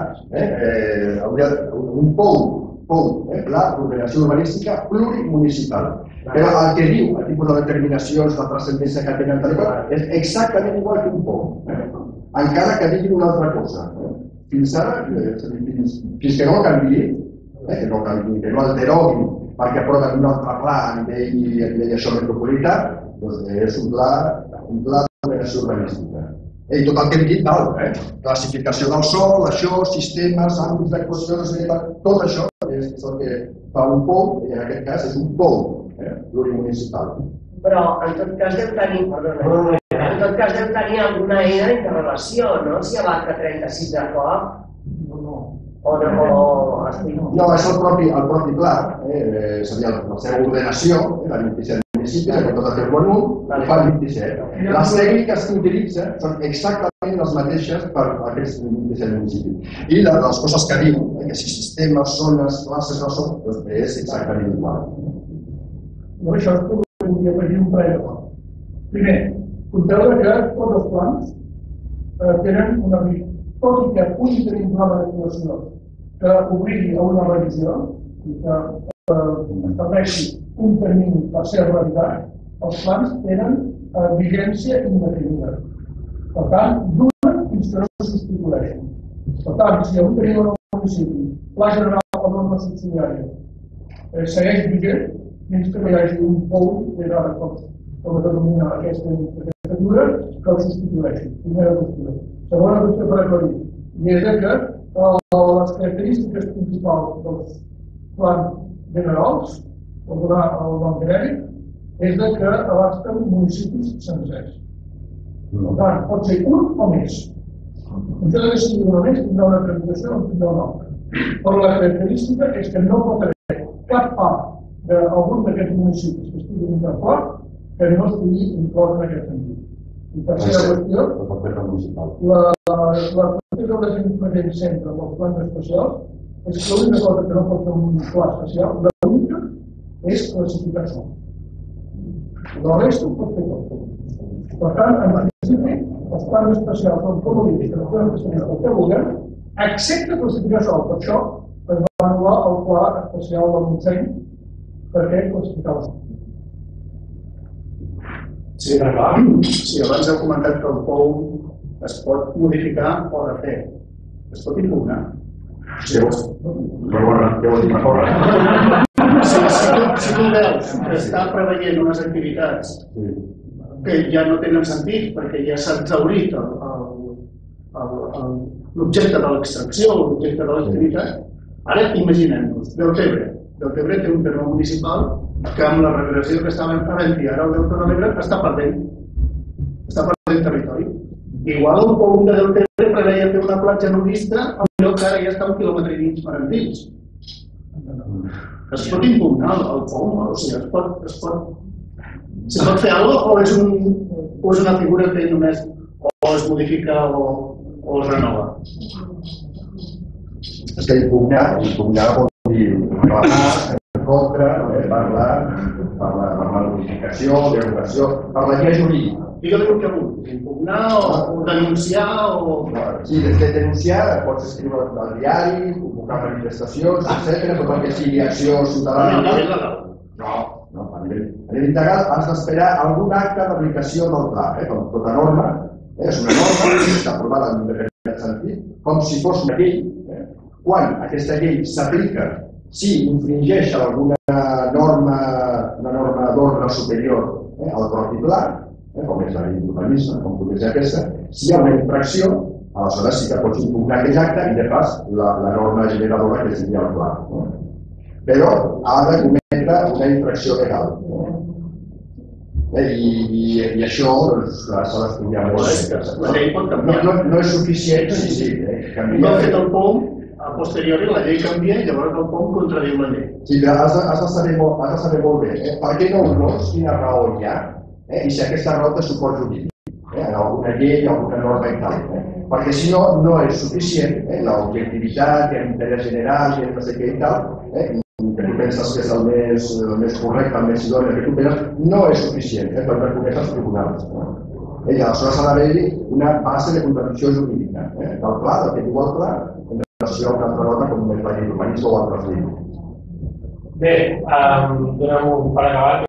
un POU, Pla d'Ordenació Urbanística Plurimunicipal. Però el que diu, el tipus de determinacions, la transcendència que tenen, és exactament igual que un POU, encara que diguin una altra cosa. Fins ara, fins que no canviï, que no el deroguin perquè aproven un altre pla a nivell això metropolità, és un pla d'ordenació urbanística. I tot el que hem dit, classificació del sòl, això, sistemes, àmbits d'actuació, tot això és el que fa un POU, i en aquest cas és un POU plurimunicipal. Però en tot cas deu tenir alguna eina d'interrelació, no? Si abarca 36 de cop, o no? No, és el propi pla, seria la seva ordenació, la 27 municipis, que tot el bon 1, fa 27. Les tècniques que utilitza són exactament les mateixes per a aquests 27 municipis. I les coses que diu, que si sistemes, zones, classes, no són, és exactament igual. No, això és com podria afegir un parell de coses. Primer, compteu que tots els plans tenen una vida. Tot i que pugui tenir un programa d'actuació que obligui a una revisió i que estableixi un termini per ser realitat, els plans tenen vigència indefinida. Per tant, duren fins que no se substitueixen. Per tant, si algú tenim un municipi, Pla General o norma subsidiària, segueix vigent fins que no hi hagi un pou que determina aquesta figura que el substitueixi. Primera qüestió. Segona qüestió per aclarir, i és que les característiques principals dels plans generals, per donar el nom genèric, és que abasten municipis sencers. Per tant, pot ser un o més. En cas que sigui un o més, tindrà una tramitació o tindrà una altra. Però la característica és que no pot haver cap part d'algun d'aquests municipis que estigui interclòs que no estigui inclòs en aquest sentit. I tercera qüestió, la qüestió que les present sempre amb els plans especials és que l'única cosa que no pot fer un pla especial, l'única, és classificar sol. La resta ho pot fer tot. Per tant, en principi, els plans especials són com a dir que els plans especials el que vulguem, excepte classificar sol. Per això es va anul·lar el pla especial del Montseny perquè classificar sol. Sí, abans heu comentat que el POU es pot modificar o refer. Es pot impugnar. Sí, però què vol dir recórrer? Si tu veus que està preveient unes activitats que ja no tenen sentit perquè ja s'ha exhaurit l'objecte de l'extracció, l'objecte de l'activitat, ara imaginem-nos, Deltebre té un terme municipal que amb la regressió que estàvem havent-hi ara el Delta de l'Ebre està perdent territori. Igual el POU de Deltebre preveia fer una platja nudista al lloc que ara ja està 1,5 quilòmetres per endins. Es pot impugnar el POU, o sigui, es pot fer alguna cosa o és una figura que només o es modifica o es renova? És que impugnar vol dir parlar en contra, parlar de modificació, derogació, parlar ja jurídica. Digue-li el que vulgui, impugnar o denunciar o... Sí, de denunciar pots escriure al diari, convocar manifestacions, etc. Tot el que sigui acció ciutadana. A nivell legal. No, a nivell integral has d'esperar algun acte d'aplicació del pla. Com tota norma, és una norma que està aprovada en un determinat sentit, com si fos una llei. Quan aquesta llei s'aplica, si infringeix alguna norma d'ordre superior al propi pla, com és la llei d'urbanisme, com pot ser aquesta, si hi ha una infracció, aleshores sí que pots impugnar aquell acte i de pas la norma generadora que sigui el pla. Però ha de cometre una infracció legal. I això s'ha d'estudiar molt. La llei pot canviar. No és suficient, sí. No ha fet el POU, a posteriori la llei canvia i llavors el POU contradiu la llei. Sí, però has de saber molt bé per què no ho vols, quina raó hi ha, i si aquesta raó té suport jurídic, en alguna llei, alguna norma i tal. Perquè si no, no és suficient, l'objectivitat, l'interès general, no sé què i tal, que tu penses que és el més correcte, el més idoni que tu penses, no és suficient per reconèixer els tribunals. Aleshores ha d'haver-hi una base de contradicció jurídica del pla, del que diu el pla, en relació a una altra norma com és la llei d'urbanisme o altres lleis. Bé, donem-ho per acabat.